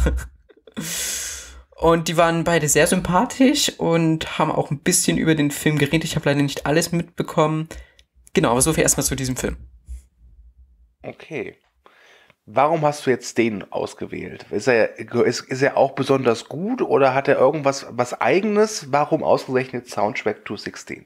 Und die waren beide sehr sympathisch und haben auch ein bisschen über den Film geredet. Ich habe leider nicht alles mitbekommen. Genau, aber so viel erstmal zu diesem Film. Okay. Warum hast du jetzt den ausgewählt? Ist er, ist, ist er auch besonders gut oder hat er irgendwas was Eigenes? Warum ausgerechnet Soundtrack to sixteen?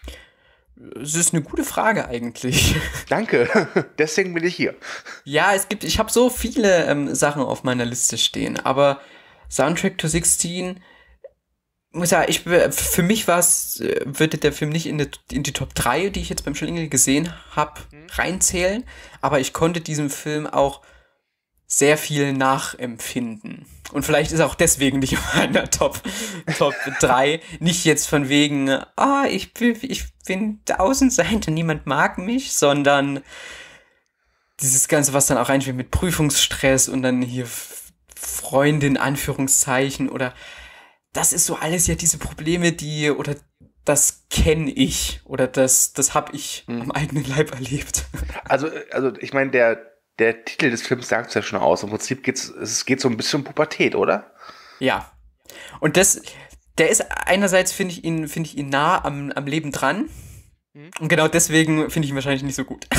Das ist eine gute Frage eigentlich. Danke, deswegen bin ich hier. Ja, es gibt, ich habe so viele ähm, Sachen auf meiner Liste stehen, aber Soundtrack to sixteen, muss ja, ich, für mich war es, würde der Film nicht in die, in die Top drei, die ich jetzt beim Schlingel gesehen habe, reinzählen, aber ich konnte diesem Film auch sehr viel nachempfinden. Und vielleicht ist er auch deswegen nicht in meiner Top, Top drei. Nicht jetzt von wegen, ah, ich bin, ich bin der Außenseiter, niemand mag mich, sondern dieses Ganze, was dann auch reinspielt mit Prüfungsstress und dann hier Freunde in Anführungszeichen oder das ist so alles ja diese Probleme, die, oder das kenne ich oder das, das habe ich hm. am eigenen Leib erlebt. Also, also ich meine, der Der Titel des Films sagt es ja schon aus. Im Prinzip geht's, es geht so ein bisschen um Pubertät, oder? Ja. Und das, der ist einerseits, finde ich ihn, finde ich ihn nah am, am Leben dran. Mhm. Und genau deswegen finde ich ihn wahrscheinlich nicht so gut.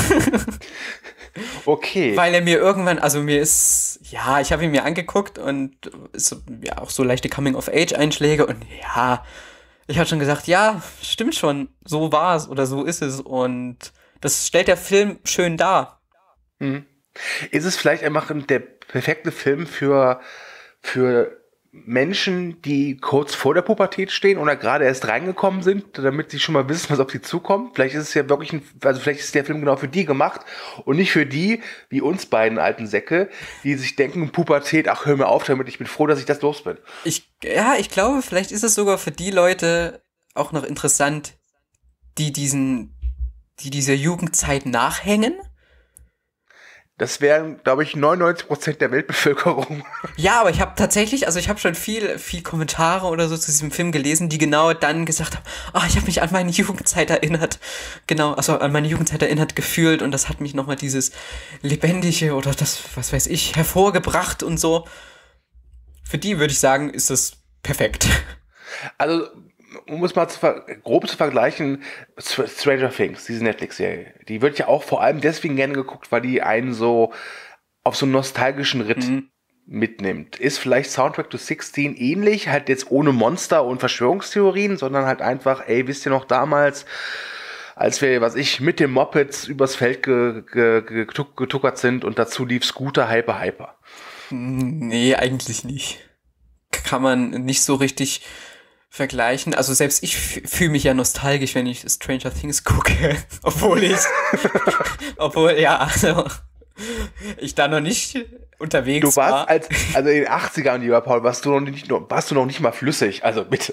Okay. Weil er mir irgendwann, also mir ist, ja, ich habe ihn mir angeguckt und so, ja, auch so leichte Coming-of-Age-Einschläge und ja, ich habe schon gesagt, ja, stimmt schon, so war es oder so ist es und das stellt der Film schön dar. Mhm. Ist es vielleicht einfach der perfekte Film für, für Menschen, die kurz vor der Pubertät stehen oder gerade erst reingekommen sind, damit sie schon mal wissen, was auf sie zukommt? Vielleicht ist es ja wirklich ein, also vielleicht ist der Film genau für die gemacht und nicht für die, wie uns beiden alten Säcke, die sich denken, Pubertät, ach, hör mir auf damit, ich bin froh, dass ich das los bin. Ich, ja, ich glaube, vielleicht ist es sogar für die Leute auch noch interessant, die diesen, die dieser Jugendzeit nachhängen. Das wären, glaube ich, neunundneunzig Prozent der Weltbevölkerung. Ja, aber ich habe tatsächlich, also ich habe schon viel, viel Kommentare oder so zu diesem Film gelesen, die genau dann gesagt haben, ah, ich habe mich an meine Jugendzeit erinnert. Genau, also an meine Jugendzeit erinnert gefühlt und das hat mich nochmal dieses Lebendige oder das, was weiß ich, hervorgebracht und so. Für die würde ich sagen, ist das perfekt. Also, um es mal zu ver- grob zu vergleichen, Stranger Things, diese Netflix-Serie, die wird ja auch vor allem deswegen gerne geguckt, weil die einen so auf so einen nostalgischen Ritt mhm. mitnimmt. Ist vielleicht Soundtrack to sixteen ähnlich, halt jetzt ohne Monster und Verschwörungstheorien, sondern halt einfach, ey, wisst ihr noch damals, als wir, was ich, mit den Mopeds übers Feld ge- ge- ge- getuckert sind und dazu lief Scooter Hyper Hyper. Nee, eigentlich nicht. Kann man nicht so richtig vergleichen. Also selbst ich fühle mich ja nostalgisch, wenn ich Stranger Things gucke. Obwohl ich, obwohl, ja, also ich da noch nicht unterwegs war. Du warst war. als, also in den achtzigern, lieber Paul, warst du noch nicht, warst du noch nicht mal flüssig. Also bitte.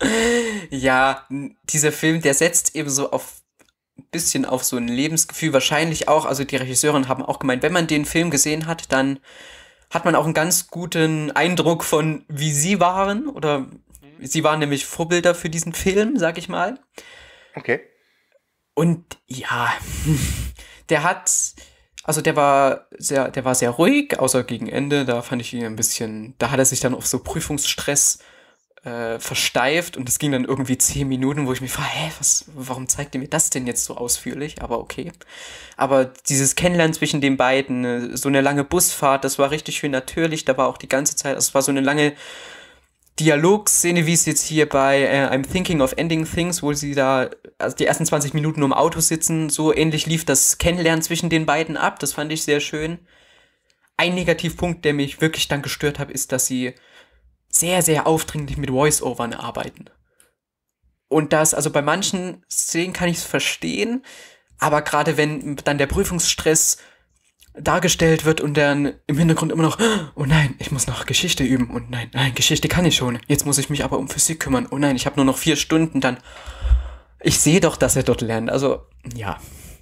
Ja, dieser Film, der setzt eben so auf ein bisschen auf so ein Lebensgefühl. Wahrscheinlich auch, also die Regisseurin haben auch gemeint, wenn man den Film gesehen hat, dann hat man auch einen ganz guten Eindruck von, wie sie waren oder sie waren nämlich Vorbilder für diesen Film, sag ich mal. Okay. Und ja, der hat, also der war sehr, der war sehr ruhig, außer gegen Ende, da fand ich ihn ein bisschen, da hat er sich dann auf so Prüfungsstress äh, versteift und es ging dann irgendwie zehn Minuten, wo ich mich frage, hä, was, warum zeigt ihr mir das denn jetzt so ausführlich? Aber okay. Aber dieses Kennenlernen zwischen den beiden, so eine lange Busfahrt, das war richtig schön natürlich, da war auch die ganze Zeit, also es war so eine lange Dialogszene, wie es jetzt hier bei äh, I'm Thinking of Ending Things, wo sie da also die ersten zwanzig Minuten nur im Auto sitzen, so ähnlich lief das Kennenlernen zwischen den beiden ab, das fand ich sehr schön. Ein Negativpunkt, der mich wirklich dann gestört hat, ist, dass sie sehr, sehr aufdringlich mit Voice-Overn arbeiten. Und das, also bei manchen Szenen kann ich es verstehen, aber gerade wenn dann der Prüfungsstress dargestellt wird und dann im Hintergrund immer noch, oh nein, ich muss noch Geschichte üben und nein, nein, Geschichte kann ich schon. Jetzt muss ich mich aber um Physik kümmern. Oh nein, ich habe nur noch vier Stunden, dann ich sehe doch, dass er dort lernt. Also, ja.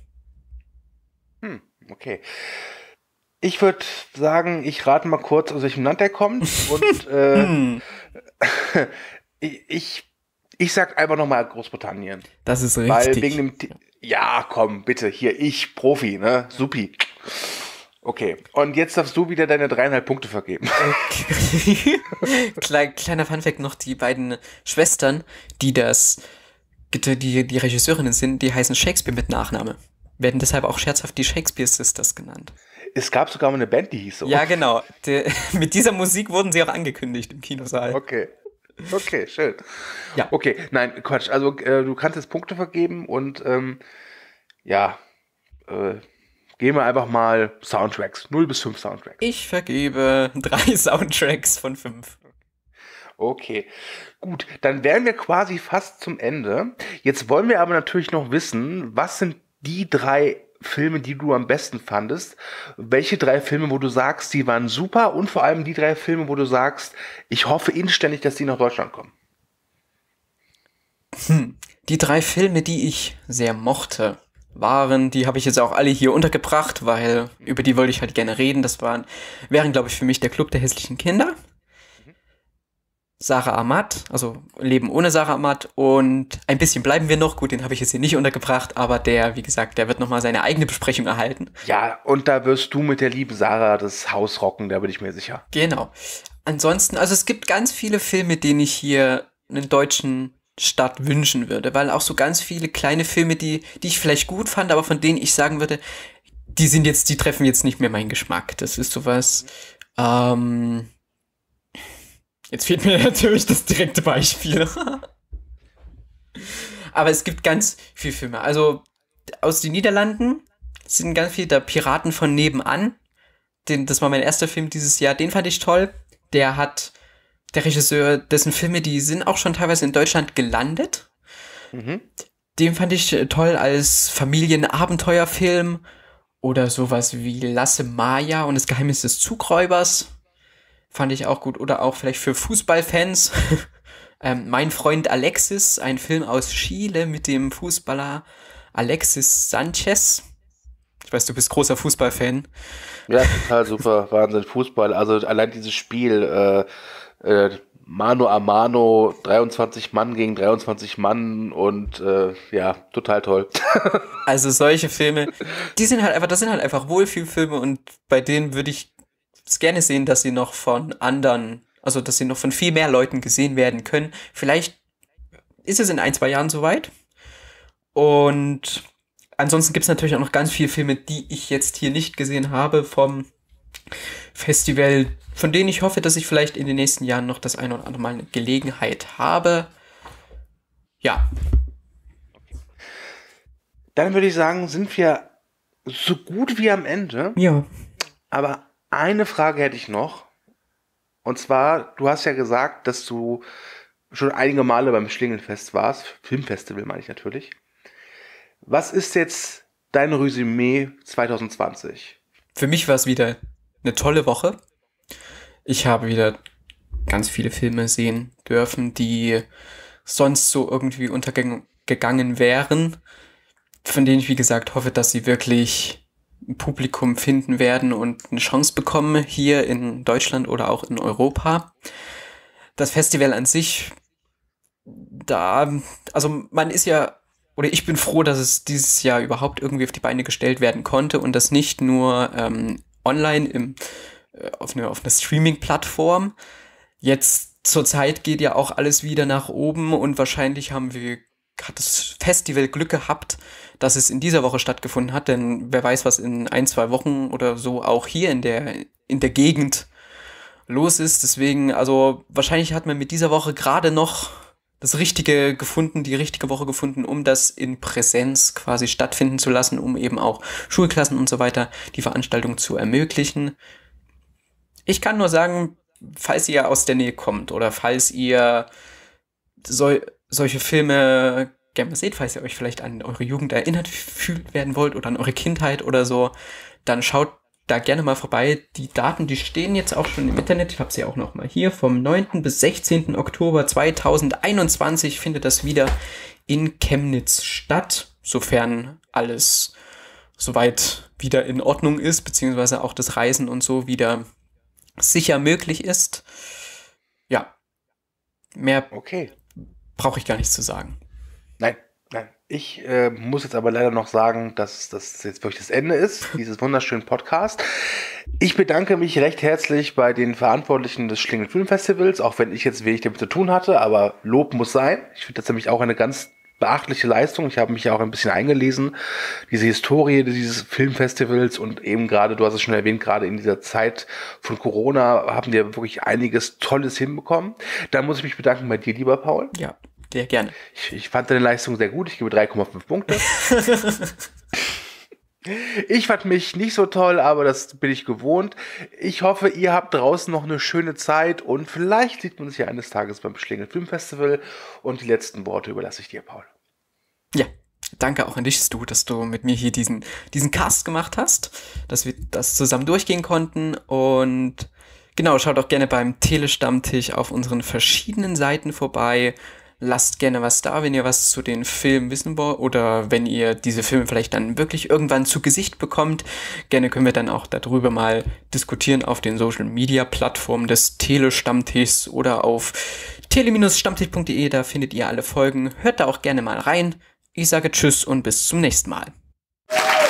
Hm, okay. Ich würde sagen, ich rate mal kurz, aus welchem Land er kommt und äh, ich, ich sag einfach nochmal Großbritannien. Das ist richtig. Weil wegen dem T- ja, komm, bitte, hier, ich, Profi, ne, supi. Okay, und jetzt darfst du wieder deine dreieinhalb Punkte vergeben. Okay. Klein, kleiner Funfact noch, die beiden Schwestern, die das, die, die Regisseurinnen sind, die heißen Shakespeare mit Nachname. Werden deshalb auch scherzhaft die Shakespeare Sisters genannt. Es gab sogar mal eine Band, die hieß so. Ja, genau. Die, mit dieser Musik wurden sie auch angekündigt im Kinosaal. Okay. Okay, schön. Ja. Okay, nein, Quatsch. Also äh, du kannst jetzt Punkte vergeben und ähm, ja, äh, gehen wir einfach mal Soundtracks. null bis fünf Soundtracks. Ich vergebe drei Soundtracks von fünf. Okay, gut. Dann wären wir quasi fast zum Ende. Jetzt wollen wir aber natürlich noch wissen, was sind die drei Filme, die du am besten fandest? Welche drei Filme, wo du sagst, die waren super und vor allem die drei Filme, wo du sagst, ich hoffe inständig, dass die nach Deutschland kommen? Hm. Die drei Filme, die ich sehr mochte, waren, die habe ich jetzt auch alle hier untergebracht, weil über die wollte ich halt gerne reden. Das waren, wären, glaube ich, für mich der Club der hässlichen Kinder, Sarah Ahmad, also Leben ohne Sarah Ahmad und ein bisschen bleiben wir noch. Gut, den habe ich jetzt hier nicht untergebracht, aber der, wie gesagt, der wird nochmal seine eigene Besprechung erhalten. Ja, und da wirst du mit der lieben Sarah das Haus rocken, da bin ich mir sicher. Genau. Ansonsten, also es gibt ganz viele Filme, denen ich hier einen deutschen Start wünschen würde, weil auch so ganz viele kleine Filme, die, die ich vielleicht gut fand, aber von denen ich sagen würde, die sind jetzt, die treffen jetzt nicht mehr meinen Geschmack. Das ist sowas, ähm, jetzt fehlt mir natürlich das direkte Beispiel. Aber es gibt ganz viele Filme. Also aus den Niederlanden sind ganz viele der Piraten von nebenan. Den, das war mein erster Film dieses Jahr. Den fand ich toll. Der hat, der Regisseur, dessen Filme, die sind auch schon teilweise in Deutschland gelandet. Mhm. Den fand ich toll als Familienabenteuerfilm. Oder sowas wie Lasse Maya und das Geheimnis des Zugräubers. Fand ich auch gut. Oder auch vielleicht für Fußballfans. ähm, Mein Freund Alexis, ein Film aus Chile mit dem Fußballer Alexis Sanchez. Ich weiß, du bist großer Fußballfan. Ja, total super. Wahnsinn, Fußball. Also allein dieses Spiel, äh, äh, Mano a Mano, dreiundzwanzig Mann gegen dreiundzwanzig Mann und äh, ja, total toll. Also solche Filme, die sind halt einfach, das sind halt einfach Wohlfühlfilme und bei denen würde ich es gerne sehen, dass sie noch von anderen, also dass sie noch von viel mehr Leuten gesehen werden können. Vielleicht ist es in ein, zwei Jahren soweit. Und ansonsten gibt es natürlich auch noch ganz viele Filme, die ich jetzt hier nicht gesehen habe vom Festival, von denen ich hoffe, dass ich vielleicht in den nächsten Jahren noch das eine oder andere Mal eine Gelegenheit habe. Ja. Dann würde ich sagen, sind wir so gut wie am Ende. Ja. Aber eine Frage hätte ich noch. Und zwar, du hast ja gesagt, dass du schon einige Male beim Schlingenfest warst. Filmfestival meine ich natürlich. Was ist jetzt dein Resümee zwanzig zwanzig? Für mich war es wieder eine tolle Woche. Ich habe wieder ganz viele Filme sehen dürfen, die sonst so irgendwie untergegangen wären, von denen ich, wie gesagt, hoffe, dass sie wirklich ein Publikum finden werden und eine Chance bekommen hier in Deutschland oder auch in Europa. Das Festival an sich, da, also man ist ja, oder ich bin froh, dass es dieses Jahr überhaupt irgendwie auf die Beine gestellt werden konnte und das nicht nur ähm, online im, äh, auf eine, auf eine Streaming-Plattform. Jetzt zur Zeit geht ja auch alles wieder nach oben und wahrscheinlich haben wir, hat das Festival Glück gehabt, dass es in dieser Woche stattgefunden hat, denn wer weiß, was in ein, zwei Wochen oder so auch hier in der, in der Gegend los ist. Deswegen, also wahrscheinlich hat man mit dieser Woche gerade noch das Richtige gefunden, die richtige Woche gefunden, um das in Präsenz quasi stattfinden zu lassen, um eben auch Schulklassen und so weiter die Veranstaltung zu ermöglichen. Ich kann nur sagen, falls ihr aus der Nähe kommt oder falls ihr so, solche Filme gerne mal seht, falls ihr euch vielleicht an eure Jugend erinnert fühlt werden wollt oder an eure Kindheit oder so, dann schaut da gerne mal vorbei. Die Daten, die stehen jetzt auch schon im Internet. Ich habe sie auch noch mal hier. Vom neunten bis sechzehnten Oktober zweitausendeinundzwanzig findet das wieder in Chemnitz statt, sofern alles soweit wieder in Ordnung ist, beziehungsweise auch das Reisen und so wieder sicher möglich ist. Ja, mehr Okay. brauche ich gar nichts zu sagen. Nein, nein. Ich äh, muss jetzt aber leider noch sagen, dass das jetzt wirklich das Ende ist, dieses wunderschönen Podcast. Ich bedanke mich recht herzlich bei den Verantwortlichen des Schlingel Filmfestivals, auch wenn ich jetzt wenig damit zu tun hatte, aber Lob muss sein. Ich finde das nämlich auch eine ganz beachtliche Leistung. Ich habe mich ja auch ein bisschen eingelesen, diese Historie dieses Filmfestivals und eben gerade, du hast es schon erwähnt, gerade in dieser Zeit von Corona haben wir wirklich einiges Tolles hinbekommen. Da muss ich mich bedanken bei dir, lieber Paul. Ja, sehr gerne. Ich, ich fand deine Leistung sehr gut. Ich gebe drei Komma fünf Punkte. Ich fand mich nicht so toll, aber das bin ich gewohnt. Ich hoffe, ihr habt draußen noch eine schöne Zeit und vielleicht sieht man sich ja eines Tages beim Schlingel Filmfestival. Und die letzten Worte überlasse ich dir, Paul. Ja, danke auch an dich, Stu, dass du mit mir hier diesen, diesen Cast gemacht hast, dass wir das zusammen durchgehen konnten. Und genau, schaut auch gerne beim Telestammtisch auf unseren verschiedenen Seiten vorbei. Lasst gerne was da, wenn ihr was zu den Filmen wissen wollt oder wenn ihr diese Filme vielleicht dann wirklich irgendwann zu Gesicht bekommt. Gerne können wir dann auch darüber mal diskutieren auf den Social-Media-Plattformen des Telestammtischs oder auf tele stammtisch punkt de. Da findet ihr alle Folgen. Hört da auch gerne mal rein. Ich sage Tschüss und bis zum nächsten Mal.